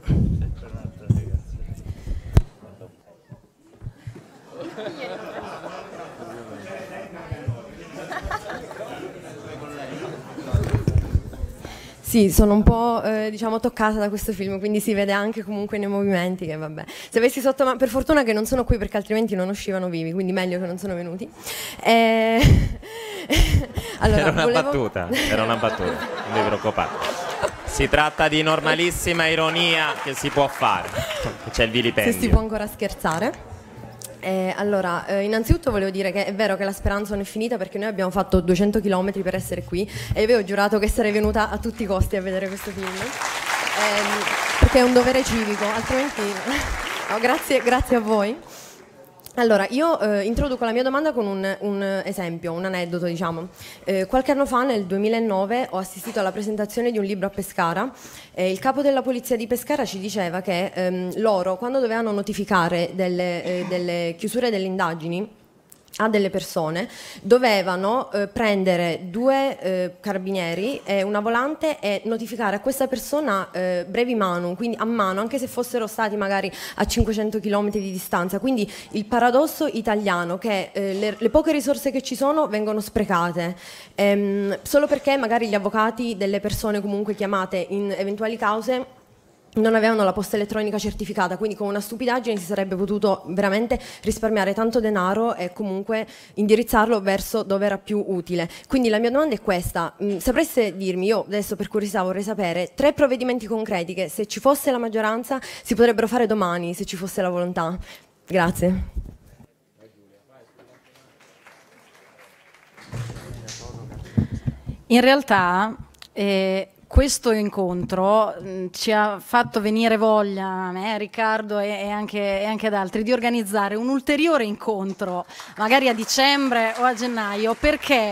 Sì, sono un po' eh, diciamo toccata da questo film, quindi si vede anche comunque nei movimenti che vabbè. Se avessi sotto mano, per fortuna che non sono qui perché altrimenti non uscivano vivi, quindi meglio che non sono venuti. Eh... allora, era una volevo... battuta, era una battuta, non vi preoccupate. Si tratta di normalissima ironia che si può fare, c'è il vilipendio. Se si può ancora scherzare. Eh, allora, eh, innanzitutto volevo dire che è vero che la speranza non è finita, perché noi abbiamo fatto duecento chilometri per essere qui e io avevo giurato che sarei venuta a tutti i costi a vedere questo film, ehm, perché è un dovere civico, altrimenti no, grazie, grazie a voi. Allora, io eh, introduco la mia domanda con un, un esempio, un aneddoto, diciamo. Eh, qualche anno fa, nel duemilanove, ho assistito alla presentazione di un libro a Pescara. Eh, il capo della polizia di Pescara ci diceva che ehm, loro, quando dovevano notificare delle, eh, delle chiusure delle indagini a delle persone, dovevano eh, prendere due eh, carabinieri e una volante e notificare a questa persona eh, brevi manu, quindi a mano, anche se fossero stati magari a cinquecento chilometri di distanza. Quindi il paradosso italiano che eh, le, le poche risorse che ci sono vengono sprecate, ehm, solo perché magari gli avvocati delle persone comunque chiamate in eventuali cause non avevano la posta elettronica certificata, quindi con una stupidaggine si sarebbe potuto veramente risparmiare tanto denaro e comunque indirizzarlo verso dove era più utile. Quindi la mia domanda è questa: mh, sapreste dirmi, io adesso per curiosità vorrei sapere, tre provvedimenti concreti che se ci fosse la maggioranza si potrebbero fare domani, se ci fosse la volontà. Grazie. In realtà eh, questo incontro mh, ci ha fatto venire voglia a me, a Riccardo e, e, anche, e anche ad altri di organizzare un ulteriore incontro, magari a dicembre o a gennaio, perché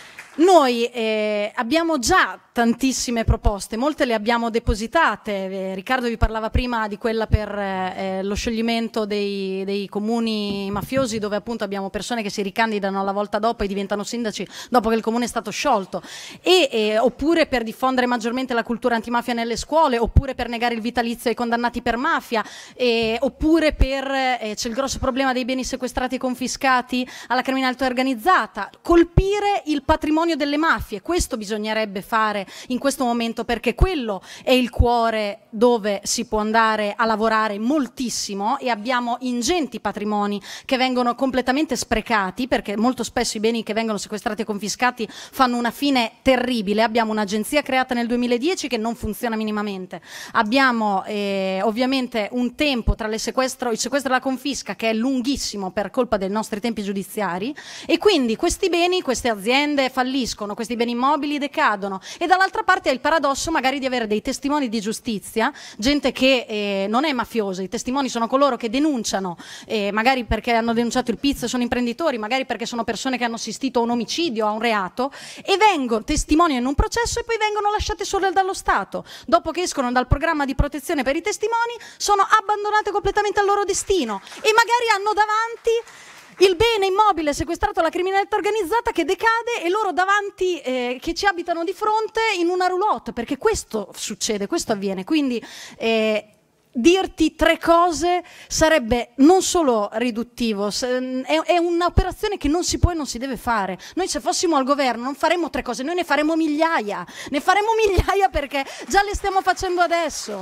noi eh, abbiamo già tantissime proposte, molte le abbiamo depositate. Eh, Riccardo vi parlava prima di quella per eh, lo scioglimento dei, dei comuni mafiosi, dove appunto abbiamo persone che si ricandidano alla volta dopo e diventano sindaci dopo che il comune è stato sciolto, e, eh, oppure per diffondere maggiormente la cultura antimafia nelle scuole, oppure per negare il vitalizio ai condannati per mafia, eh, oppure per eh, c'è il grosso problema dei beni sequestrati e confiscati alla criminalità organizzata, colpire il patrimonio delle mafie. Questo bisognerebbe fare in questo momento, perché quello è il cuore dove si può andare a lavorare moltissimo, e abbiamo ingenti patrimoni che vengono completamente sprecati, perché molto spesso i beni che vengono sequestrati e confiscati fanno una fine terribile. Abbiamo un'agenzia creata nel duemiladieci che non funziona minimamente, abbiamo eh, ovviamente un tempo tra le sequestro, il sequestro e la confisca che è lunghissimo per colpa dei nostri tempi giudiziari, e quindi questi beni, queste aziende falliscono, questi beni immobili decadono, e dall'altra parte è il paradosso magari di avere dei testimoni di giustizia, gente che eh, non è mafiosa. I testimoni sono coloro che denunciano, eh, magari perché hanno denunciato il pizzo, sono imprenditori, magari perché sono persone che hanno assistito a un omicidio, a un reato, e vengono testimoniano in un processo e poi vengono lasciate sole dallo Stato. Dopo che escono dal programma di protezione per i testimoni sono abbandonate completamente al loro destino, e magari hanno davanti il bene immobile sequestrato alla criminalità organizzata che decade, e loro davanti eh, che ci abitano di fronte in una roulotte, perché questo succede, questo avviene. Quindi eh, dirti tre cose sarebbe non solo riduttivo, è, è un'operazione che non si può e non si deve fare. Noi se fossimo al governo non faremmo tre cose, noi ne faremo migliaia, ne faremo migliaia perché già le stiamo facendo adesso.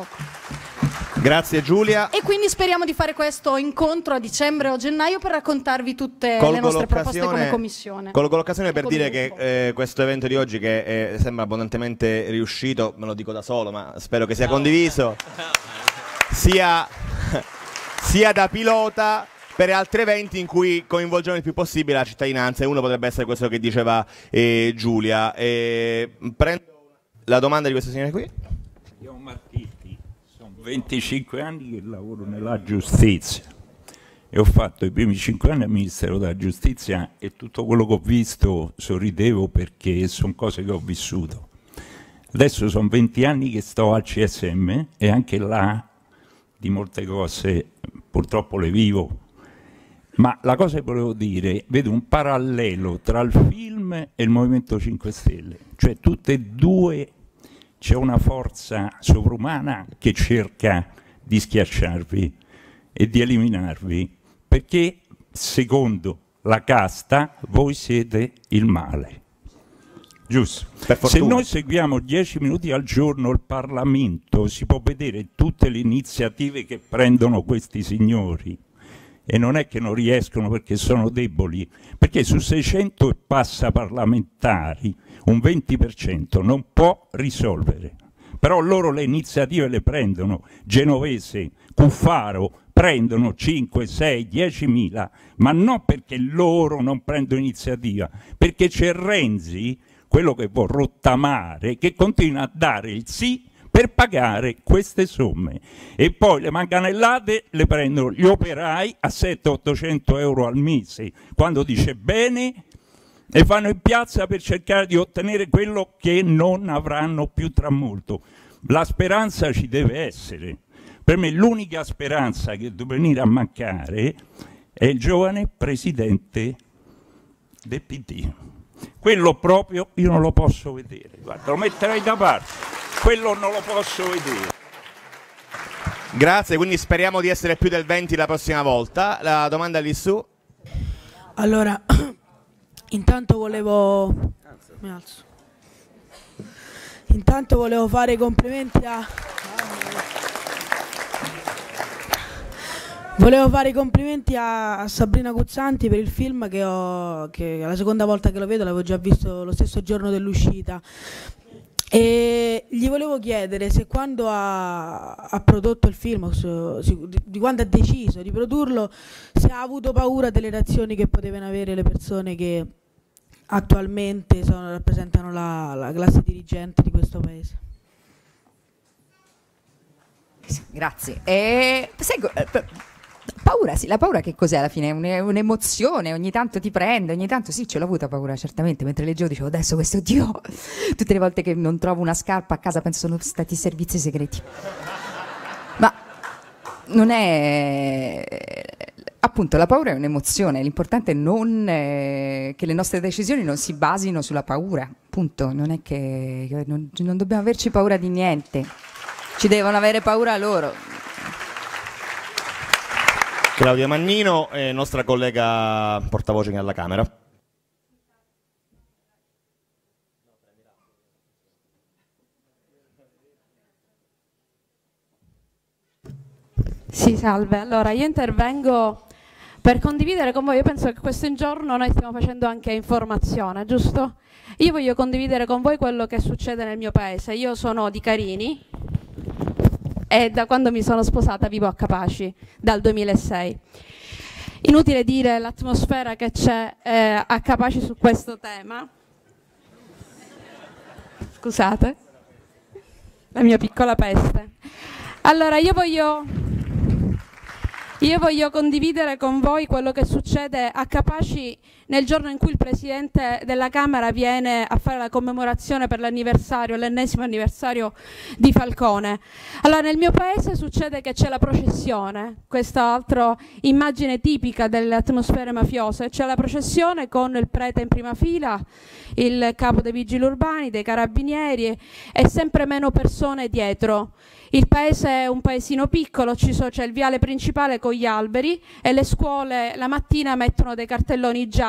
Grazie Giulia. E quindi speriamo di fare questo incontro a dicembre o gennaio per raccontarvi tutte Colgo le nostre proposte come commissione. Colgo l'occasione per Ecco dire che eh, questo evento di oggi, che eh, sembra abbondantemente riuscito, me lo dico da solo, ma spero che sia condiviso. sia, sia da pilota per altri eventi in cui coinvolgiamo il più possibile la cittadinanza, e uno potrebbe essere questo che diceva eh, Giulia. E prendo la domanda di questa signora qui. Io Marchetti, sono venticinque anni che lavoro nella giustizia e ho fatto i primi cinque anni al Ministero della Giustizia e tutto quello che ho visto sorridevo perché sono cose che ho vissuto. Adesso sono venti anni che sto al C S M e anche là di molte cose purtroppo le vivo. Ma la cosa che volevo dire, vedo un parallelo tra il film e il Movimento cinque Stelle, cioè tutte e due c'è una forza sovrumana che cerca di schiacciarvi e di eliminarvi, perché secondo la casta voi siete il male. Giusto? Se noi seguiamo dieci minuti al giorno il Parlamento si può vedere tutte le iniziative che prendono questi signori. E non è che non riescono perché sono deboli, perché su seicento e passa parlamentari un venti per cento non può risolvere. Però loro le iniziative le prendono, Genovese, Cuffaro, prendono cinque, sei, dieci mila, ma non perché loro non prendono iniziativa, perché c'è Renzi, quello che vuol rottamare, che continua a dare il sì per pagare queste somme, e poi le manganellate le prendono gli operai a settecento ottocento euro al mese, quando dice bene, e vanno in piazza per cercare di ottenere quello che non avranno più tra molto. La speranza ci deve essere. Per me l'unica speranza che deve venire a mancare è il giovane presidente del P D. Quello proprio io non lo posso vedere, guarda, lo metterei da parte. Quello non lo posso vedere. Grazie, quindi speriamo di essere più del venti la prossima volta. La domanda lì su. Allora, intanto volevo... Mi alzo. Intanto volevo fare i complimenti a... Volevo fare i complimenti a, a Sabrina Guzzanti per il film che ho... che è la seconda volta che lo vedo, l'avevo già visto lo stesso giorno dell'uscita. E gli volevo chiedere se quando ha, ha prodotto il film, su, su, di, di quando ha deciso di produrlo, se ha avuto paura delle reazioni che potevano avere le persone che attualmente sono, rappresentano la, la classe dirigente di questo paese. Grazie. E, sai, paura, sì, la paura che cos'è alla fine? È un'emozione, ogni tanto ti prende, ogni tanto sì, ce l'ho avuta paura certamente, mentre leggevo dicevo adesso questo Dio, tutte le volte che non trovo una scarpa a casa penso sono stati i servizi segreti. Ma non è... Appunto, la paura è un'emozione, l'importante è non, eh, che le nostre decisioni non si basino sulla paura, punto, non è che, che non, non dobbiamo averci paura di niente, ci devono avere paura loro. Claudia Mannino, eh, nostra collega portavoce alla Camera. Sì, salve. Allora, io intervengo per condividere con voi, io penso che questo giorno noi stiamo facendo anche informazione, giusto? Io voglio condividere con voi quello che succede nel mio paese. Io sono di Carini e da quando mi sono sposata vivo a Capaci, dal duemilasei. Inutile dire l'atmosfera che c'è eh, a Capaci su questo tema. Scusate, la mia piccola peste. Allora, io voglio... Io voglio condividere con voi quello che succede a Capaci nel giorno in cui il Presidente della Camera viene a fare la commemorazione per l'anniversario, l'ennesimo anniversario di Falcone. Allora, nel mio paese succede che c'è la processione, questa altra immagine tipica delle atmosfere mafiose, c'è la processione con il prete in prima fila, il capo dei vigili urbani, dei carabinieri e sempre meno persone dietro. Il paese è un paesino piccolo, c'è il viale principale con gli alberi e le scuole la mattina mettono dei cartelloni gialli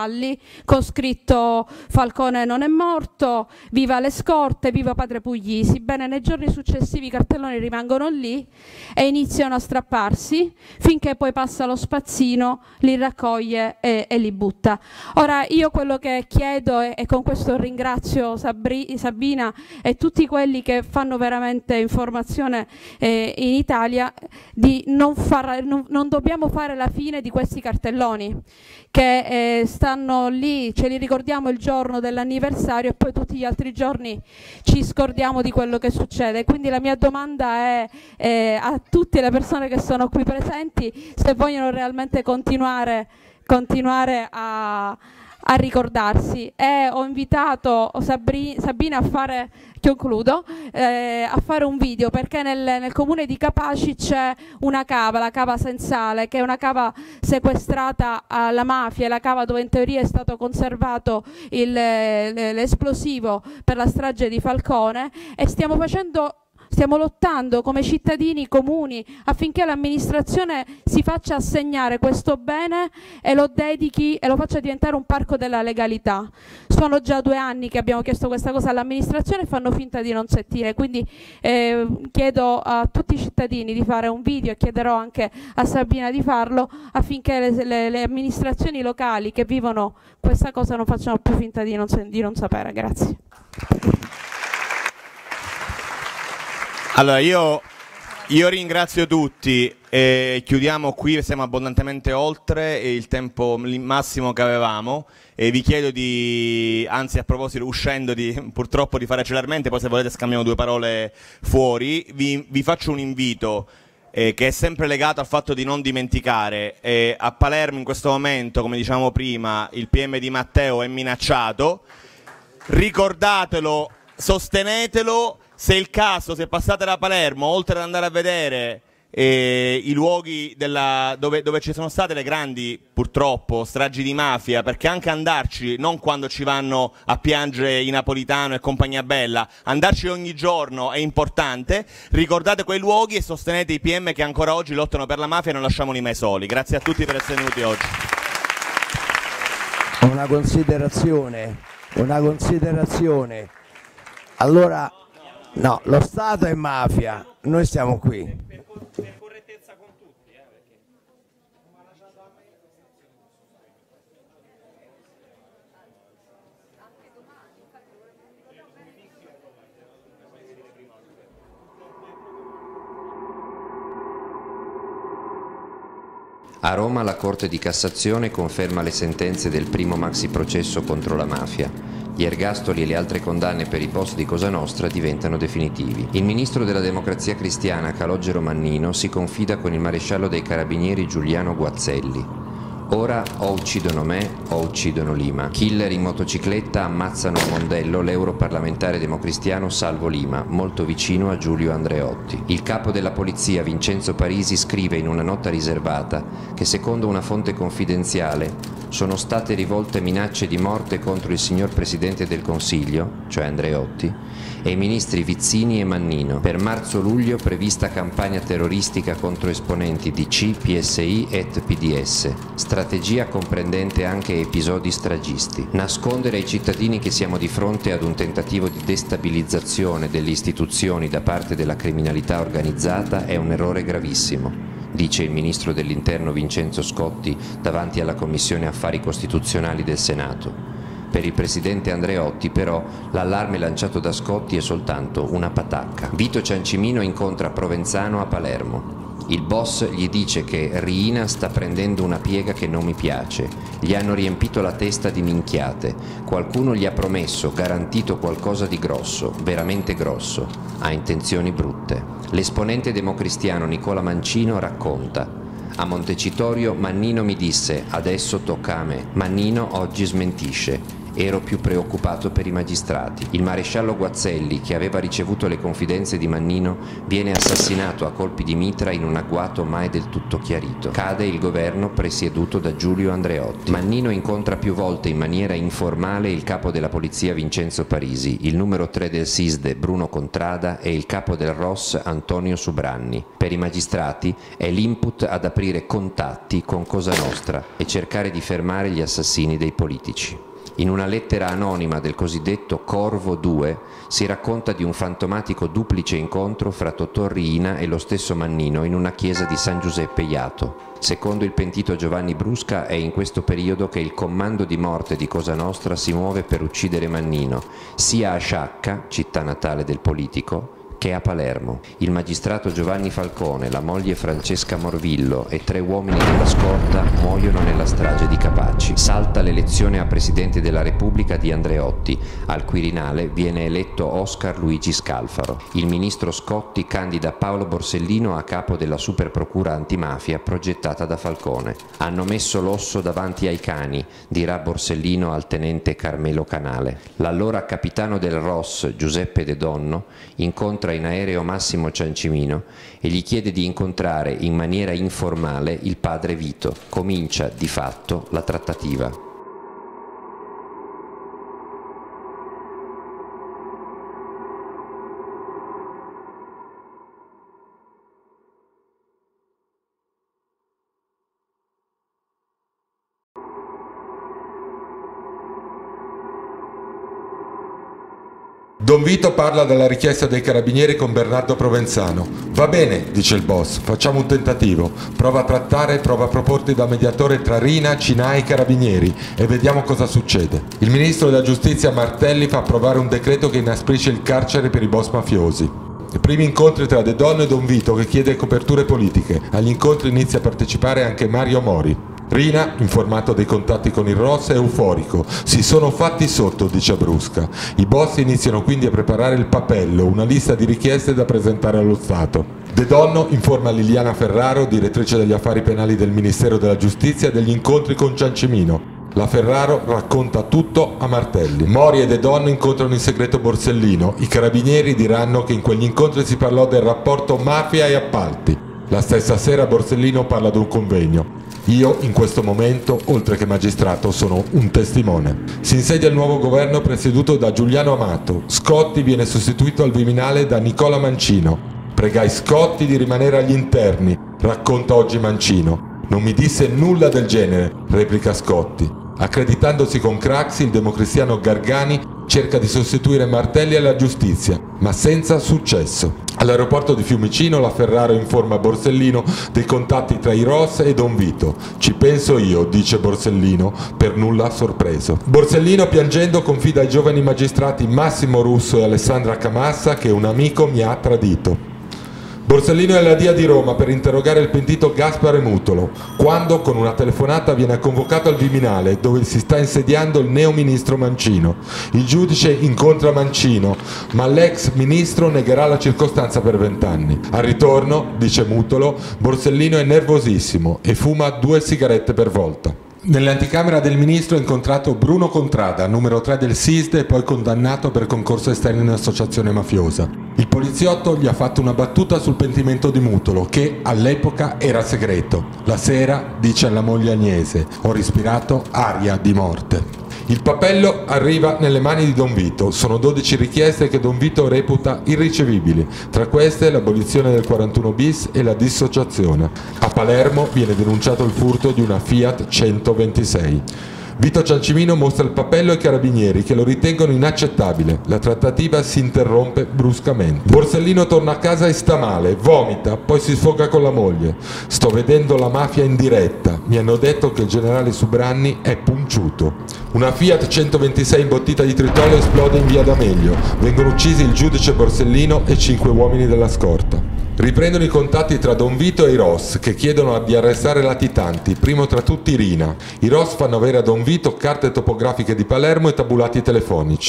cavalli con scritto Falcone non è morto, viva le scorte, viva Padre Puglisi. Bene, nei giorni successivi i cartelloni rimangono lì e iniziano a strapparsi finché poi passa lo spazzino, li raccoglie e, e li butta. Ora io quello che chiedo, e, e con questo ringrazio Sabri, Sabina e tutti quelli che fanno veramente informazione eh, in Italia, di non, far, non, non dobbiamo fare la fine di questi cartelloni che eh, stanno lì, ce li ricordiamo il giorno dell'anniversario e poi tutti gli altri giorni ci scordiamo di quello che succede. Quindi la mia domanda è eh, a tutte le persone che sono qui presenti se vogliono realmente continuare, continuare a, a ricordarsi. E ho invitato Sabri, Sabina a fare, concludo, eh, a fare un video, perché nel, nel comune di Capaci c'è una cava, la cava Sensale, che è una cava sequestrata alla mafia, la cava dove in teoria è stato conservato il, l'esplosivo per la strage di Falcone, e stiamo facendo Stiamo lottando come cittadini comuni affinché l'amministrazione si faccia assegnare questo bene e lo dedichi e lo faccia diventare un parco della legalità. Sono già due anni che abbiamo chiesto questa cosa all'amministrazione e fanno finta di non sentire, quindi eh, chiedo a tutti i cittadini di fare un video e chiederò anche a Sabina di farlo affinché le, le, le amministrazioni locali che vivono questa cosa non facciano più finta di non, di non sapere. Grazie. Allora io, io ringrazio tutti e chiudiamo qui, siamo abbondantemente oltre il tempo massimo che avevamo e vi chiedo di, anzi a proposito uscendo di, purtroppo di fare celermente, poi se volete scambiamo due parole fuori, vi, vi faccio un invito eh, che è sempre legato al fatto di non dimenticare. Eh, a Palermo in questo momento, come diciamo prima, il P M di Matteo è minacciato, ricordatelo, sostenetelo. Se è il caso, se passate da Palermo, oltre ad andare a vedere eh, i luoghi della, dove, dove ci sono state le grandi, purtroppo, stragi di mafia, perché anche andarci, non quando ci vanno a piangere i Napolitano e compagnia bella, andarci ogni giorno è importante, ricordate quei luoghi e sostenete i P M che ancora oggi lottano per la mafia e non lasciamoli mai soli. Grazie a tutti per essere venuti oggi. Una considerazione, una considerazione. Allora... No, lo Stato è mafia, noi siamo qui. Per correttezza con tutti, eh, perché... A Roma la Corte di Cassazione conferma le sentenze del primo maxi processo contro la mafia. Gli ergastoli e le altre condanne per i post di Cosa Nostra diventano definitivi. Il ministro della Democrazia Cristiana Calogero Mannino si confida con il maresciallo dei Carabinieri Giuliano Guazzelli. Ora o uccidono me o uccidono Lima. Killer in motocicletta ammazzano a Mondello l'europarlamentare democristiano Salvo Lima, molto vicino a Giulio Andreotti. Il capo della polizia Vincenzo Parisi scrive in una nota riservata che secondo una fonte confidenziale sono state rivolte minacce di morte contro il signor Presidente del Consiglio, cioè Andreotti, e i ministri Vizzini e Mannino. Per marzo-luglio prevista campagna terroristica contro esponenti D C, P S I e P D S. Strategia comprendente anche episodi stragisti. Nascondere ai cittadini che siamo di fronte ad un tentativo di destabilizzazione delle istituzioni da parte della criminalità organizzata è un errore gravissimo, dice il ministro dell'Interno Vincenzo Scotti davanti alla Commissione Affari Costituzionali del Senato. Per il presidente Andreotti però l'allarme lanciato da Scotti è soltanto una patacca. Vito Ciancimino incontra Provenzano a Palermo. Il boss gli dice che Riina sta prendendo una piega che non mi piace. Gli hanno riempito la testa di minchiate. Qualcuno gli ha promesso, garantito qualcosa di grosso, veramente grosso. Ha intenzioni brutte. L'esponente democristiano Nicola Mancino racconta: a Montecitorio Mannino mi disse adesso tocca a me. Mannino oggi smentisce Ero più preoccupato per i magistrati. Il maresciallo Guazzelli, che aveva ricevuto le confidenze di Mannino, viene assassinato a colpi di mitra in un agguato mai del tutto chiarito. Cade il governo presieduto da Giulio Andreotti. Mannino incontra più volte in maniera informale il capo della polizia Vincenzo Parisi, il numero tre del SISDE Bruno Contrada e il capo del R O S Antonio Subranni. Per i magistrati è l'input ad aprire contatti con Cosa Nostra e cercare di fermare gli assassini dei politici. In una lettera anonima del cosiddetto Corvo due si racconta di un fantomatico duplice incontro fra Totò Riina e lo stesso Mannino in una chiesa di San Giuseppe Jato. Secondo il pentito Giovanni Brusca è in questo periodo che il comando di morte di Cosa Nostra si muove per uccidere Mannino, sia a Sciacca, città natale del politico, che a Palermo. Il magistrato Giovanni Falcone, la moglie Francesca Morvillo e tre uomini della scorta muoiono nella strage di Capaci. Salta l'elezione a Presidente della Repubblica di Andreotti. Al Quirinale viene eletto Oscar Luigi Scalfaro. Il ministro Scotti candida Paolo Borsellino a capo della superprocura antimafia progettata da Falcone. Hanno messo l'osso davanti ai cani, dirà Borsellino al tenente Carmelo Canale. L'allora capitano del R O S, Giuseppe De Donno, incontra in aereo Massimo Ciancimino e gli chiede di incontrare in maniera informale il padre Vito. Comincia di fatto la trattativa. Don Vito parla della richiesta dei carabinieri con Bernardo Provenzano. Va bene, dice il boss, facciamo un tentativo. Prova a trattare, prova a proporti da mediatore tra Rina, Cinai e carabinieri e vediamo cosa succede. Il ministro della giustizia Martelli fa approvare un decreto che inasprisce il carcere per i boss mafiosi. I primi incontri tra De Donno e Don Vito che chiede coperture politiche. Agli incontri inizia a partecipare anche Mario Mori. Rina, informato dei contatti con il R O S, è euforico. Si sono fatti sotto, dice Brusca. I boss iniziano quindi a preparare il papello, una lista di richieste da presentare allo Stato. De Donno informa Liliana Ferraro, direttrice degli affari penali del Ministero della Giustizia, degli incontri con Ciancimino. La Ferraro racconta tutto a Martelli. Mori e De Donno incontrano in segreto Borsellino. I carabinieri diranno che in quegli incontri si parlò del rapporto mafia e appalti. La stessa sera Borsellino parla di un convegno. Io, in questo momento, oltre che magistrato, sono un testimone. Si insedia il nuovo governo presieduto da Giuliano Amato. Scotti viene sostituito al Viminale da Nicola Mancino. Pregai Scotti di rimanere agli interni, racconta oggi Mancino. Non mi disse nulla del genere, replica Scotti. Accreditandosi con Craxi, il democristiano Gargani cerca di sostituire Martelli alla giustizia, ma senza successo. All'aeroporto di Fiumicino la Ferraro informa Borsellino dei contatti tra i R O S e Don Vito. Ci penso io, dice Borsellino, per nulla sorpreso. Borsellino, piangendo, confida ai giovani magistrati Massimo Russo e Alessandra Camassa che un amico mi ha tradito. Borsellino è alla D I A di Roma per interrogare il pentito Gaspare Mutolo, quando con una telefonata viene convocato al Viminale dove si sta insediando il neo ministro Mancino. Il giudice incontra Mancino, ma l'ex ministro negherà la circostanza per vent'anni. Al ritorno, dice Mutolo, Borsellino è nervosissimo e fuma due sigarette per volta. Nell'anticamera del ministro ha incontrato Bruno Contrada, numero tre del SISDE e poi condannato per concorso esterno in associazione mafiosa. Il poliziotto gli ha fatto una battuta sul pentimento di Mutolo, che all'epoca era segreto. La sera dice alla moglie Agnese: ho respirato aria di morte. Il papello arriva nelle mani di Don Vito. Sono dodici richieste che Don Vito reputa irricevibili. Tra queste l'abolizione del quarantuno bis e la dissociazione. A Palermo viene denunciato il furto di una Fiat centoventisei. Vito Ciancimino mostra il papello ai carabinieri che lo ritengono inaccettabile. La trattativa si interrompe bruscamente. Borsellino torna a casa e sta male, vomita, poi si sfoga con la moglie. Sto vedendo la mafia in diretta. Mi hanno detto che il generale Subranni è punciuto. Una Fiat centoventisei imbottita di tritolo esplode in via D'Amelio. Vengono uccisi il giudice Borsellino e cinque uomini della scorta. Riprendono i contatti tra Don Vito e i R O S che chiedono di arrestare latitanti, primo tra tutti Rina. I R O S fanno avere a Don Vito carte topografiche di Palermo e tabulati telefonici.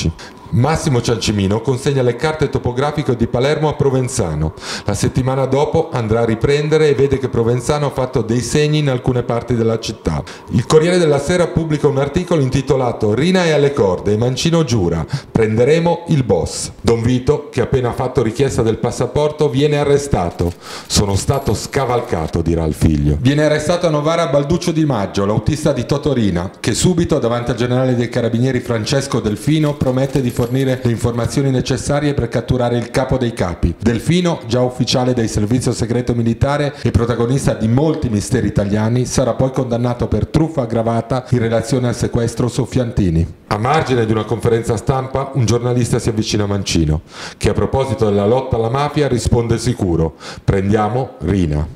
Massimo Ciancimino consegna le carte topografiche di Palermo a Provenzano. La settimana dopo andrà a riprendere e vede che Provenzano ha fatto dei segni in alcune parti della città. Il Corriere della Sera pubblica un articolo intitolato "Rina è alle corde e Mancino giura, prenderemo il boss". Don Vito, che ha appena fatto richiesta del passaporto, viene arrestato. "Sono stato scavalcato", dirà il figlio. Viene arrestato a Novara Balduccio Di Maggio, l'autista di Totorina, che subito davanti al generale dei carabinieri Francesco Delfino promette di fornire le informazioni necessarie per catturare il capo dei capi. Delfino, già ufficiale del servizio segreto militare e protagonista di molti misteri italiani, sarà poi condannato per truffa aggravata in relazione al sequestro Soffiantini. A margine di una conferenza stampa, un giornalista si avvicina a Mancino, che a proposito della lotta alla mafia risponde sicuro: "Prendiamo Rina".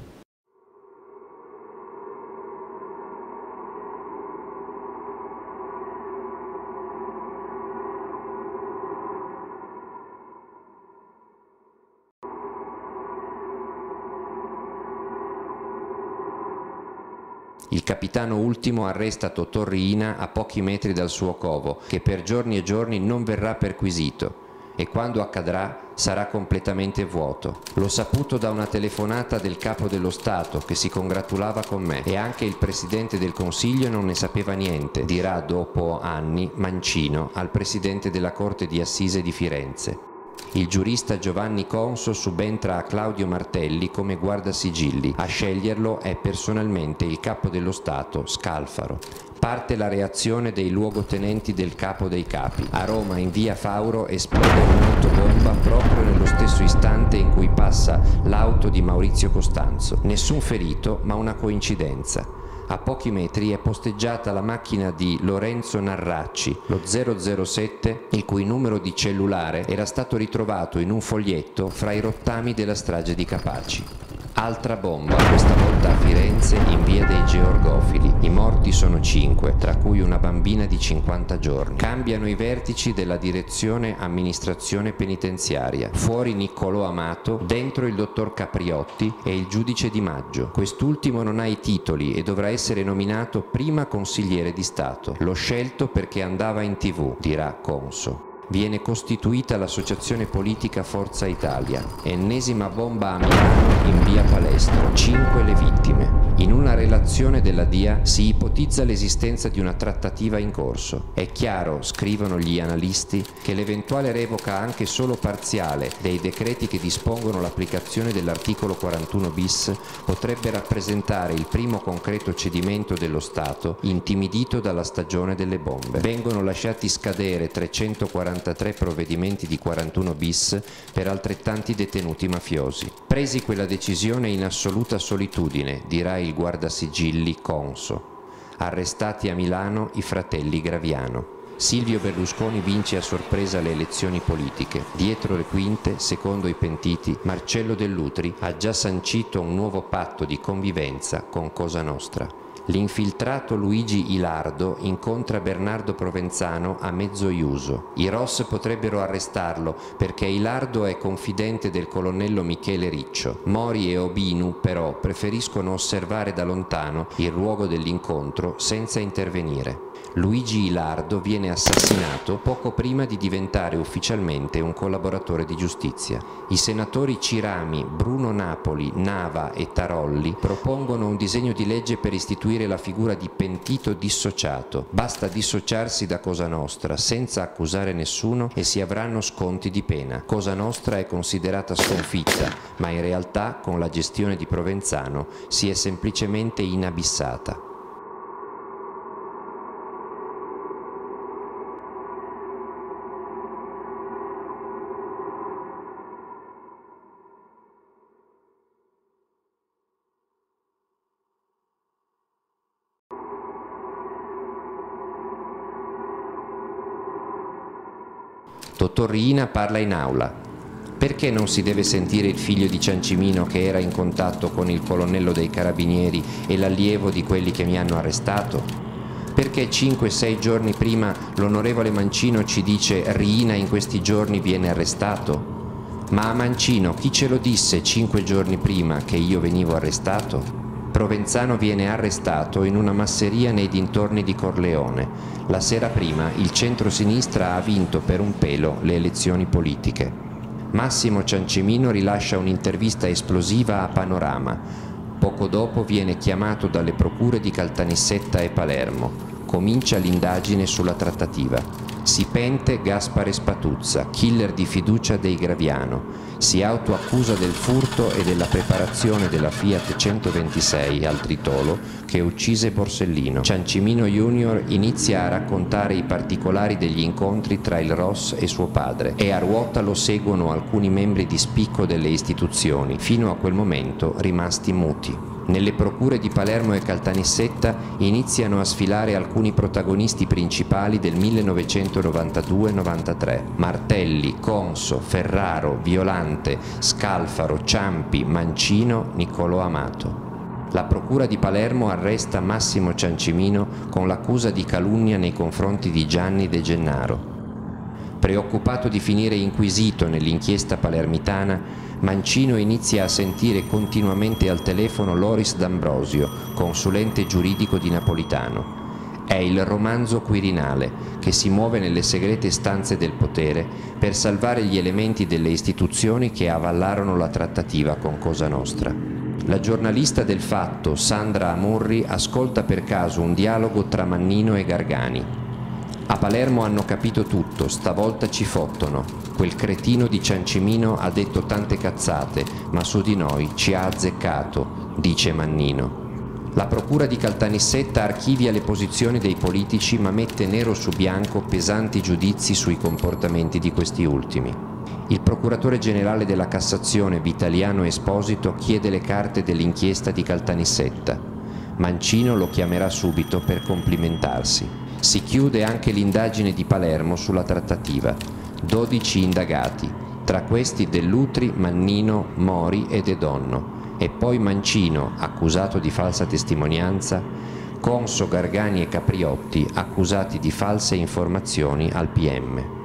Il capitano Ultimo arresta Totò Riina a pochi metri dal suo covo, che per giorni e giorni non verrà perquisito, e quando accadrà sarà completamente vuoto. L'ho saputo da una telefonata del capo dello Stato che si congratulava con me, e anche il Presidente del Consiglio non ne sapeva niente, dirà dopo anni Mancino al Presidente della Corte di Assise di Firenze. Il giurista Giovanni Conso subentra a Claudio Martelli come guardasigilli. A sceglierlo è personalmente il capo dello Stato, Scalfaro. Parte la reazione dei luogotenenti del capo dei capi. A Roma, in via Fauro, esplode un'autobomba proprio nello stesso istante in cui passa l'auto di Maurizio Costanzo. Nessun ferito, ma una coincidenza. A pochi metri è posteggiata la macchina di Lorenzo Narracci, lo zero zero sette, il cui numero di cellulare era stato ritrovato in un foglietto fra i rottami della strage di Capaci. Altra bomba, questa volta a Firenze, in via dei Georgofili. I morti sono cinque, tra cui una bambina di cinquanta giorni. Cambiano i vertici della direzione amministrazione penitenziaria. Fuori Niccolò Amato, dentro il dottor Capriotti e il giudice Di Maggio. Quest'ultimo non ha i titoli e dovrà essere nominato prima consigliere di Stato. L'ho scelto perché andava in tv, dirà Conso. Viene costituita l'associazione politica Forza Italia. Ennesima bomba a Milano in via Palestro. Cinque le vittime. In una relazione della D I A si ipotizza l'esistenza di una trattativa in corso. È chiaro, scrivono gli analisti, che l'eventuale revoca anche solo parziale dei decreti che dispongono l'applicazione dell'articolo quarantuno bis potrebbe rappresentare il primo concreto cedimento dello Stato intimidito dalla stagione delle bombe. Vengono lasciati scadere trecentoquarantatré provvedimenti di quarantuno bis per altrettanti detenuti mafiosi. Presi quella decisione in assoluta solitudine, dirà il guardasigilli Conso. Arrestati a Milano i fratelli Graviano. Silvio Berlusconi vince a sorpresa le elezioni politiche. Dietro le quinte, secondo i pentiti, Marcello Dell'Utri ha già sancito un nuovo patto di convivenza con Cosa Nostra. L'infiltrato Luigi Ilardo incontra Bernardo Provenzano a Mezzoiuso. I R O S potrebbero arrestarlo perché Ilardo è confidente del colonnello Michele Riccio. Mori e Obinu però preferiscono osservare da lontano il luogo dell'incontro senza intervenire. Luigi Ilardo viene assassinato poco prima di diventare ufficialmente un collaboratore di giustizia. I senatori Cirami, Bruno Napoli, Nava e Tarolli propongono un disegno di legge per istituire la figura di pentito dissociato. Basta dissociarsi da Cosa Nostra senza accusare nessuno e si avranno sconti di pena. Cosa Nostra è considerata sconfitta, ma in realtà con la gestione di Provenzano si è semplicemente inabissata. Totò Riina parla in aula. Perché non si deve sentire il figlio di Ciancimino che era in contatto con il colonnello dei carabinieri e l'allievo di quelli che mi hanno arrestato? Perché cinque sei giorni prima l'onorevole Mancino ci dice Riina in questi giorni viene arrestato? Ma a Mancino chi ce lo disse cinque giorni prima che io venivo arrestato? Provenzano viene arrestato in una masseria nei dintorni di Corleone. La sera prima il centro-sinistra ha vinto per un pelo le elezioni politiche. Massimo Ciancimino rilascia un'intervista esplosiva a Panorama. Poco dopo viene chiamato dalle procure di Caltanissetta e Palermo. Comincia l'indagine sulla trattativa. Si pente Gaspare Spatuzza, killer di fiducia dei Graviano. Si autoaccusa del furto e della preparazione della Fiat centoventisei al Tritolo che uccise Borsellino. Ciancimino Junior inizia a raccontare i particolari degli incontri tra il Ross e suo padre e a ruota lo seguono alcuni membri di spicco delle istituzioni, fino a quel momento rimasti muti. Nelle procure di Palermo e Caltanissetta iniziano a sfilare alcuni protagonisti principali del millenovecentonovantadue novantatré: Martelli, Conso, Ferraro, Violante, Scalfaro, Ciampi, Mancino, Niccolò Amato. La procura di Palermo arresta Massimo Ciancimino con l'accusa di calunnia nei confronti di Gianni De Gennaro. Preoccupato di finire inquisito nell'inchiesta palermitana, Mancino inizia a sentire continuamente al telefono Loris D'Ambrosio, consulente giuridico di Napolitano. È il romanzo Quirinale, che si muove nelle segrete stanze del potere per salvare gli elementi delle istituzioni che avallarono la trattativa con Cosa Nostra. La giornalista del Fatto, Sandra Amurri, ascolta per caso un dialogo tra Mannino e Gargani. A Palermo hanno capito tutto, stavolta ci fottono. Quel cretino di Ciancimino ha detto tante cazzate, ma su di noi ci ha azzeccato, dice Mannino. La procura di Caltanissetta archivia le posizioni dei politici ma mette nero su bianco pesanti giudizi sui comportamenti di questi ultimi. Il procuratore generale della Cassazione Vitaliano Esposito chiede le carte dell'inchiesta di Caltanissetta. Mancino lo chiamerà subito per complimentarsi. Si chiude anche l'indagine di Palermo sulla trattativa. dodici indagati, tra questi Dell'Utri, Mannino, Mori e De Donno. E poi Mancino, accusato di falsa testimonianza, Conso, Gargani e Capriotti, accusati di false informazioni al P M.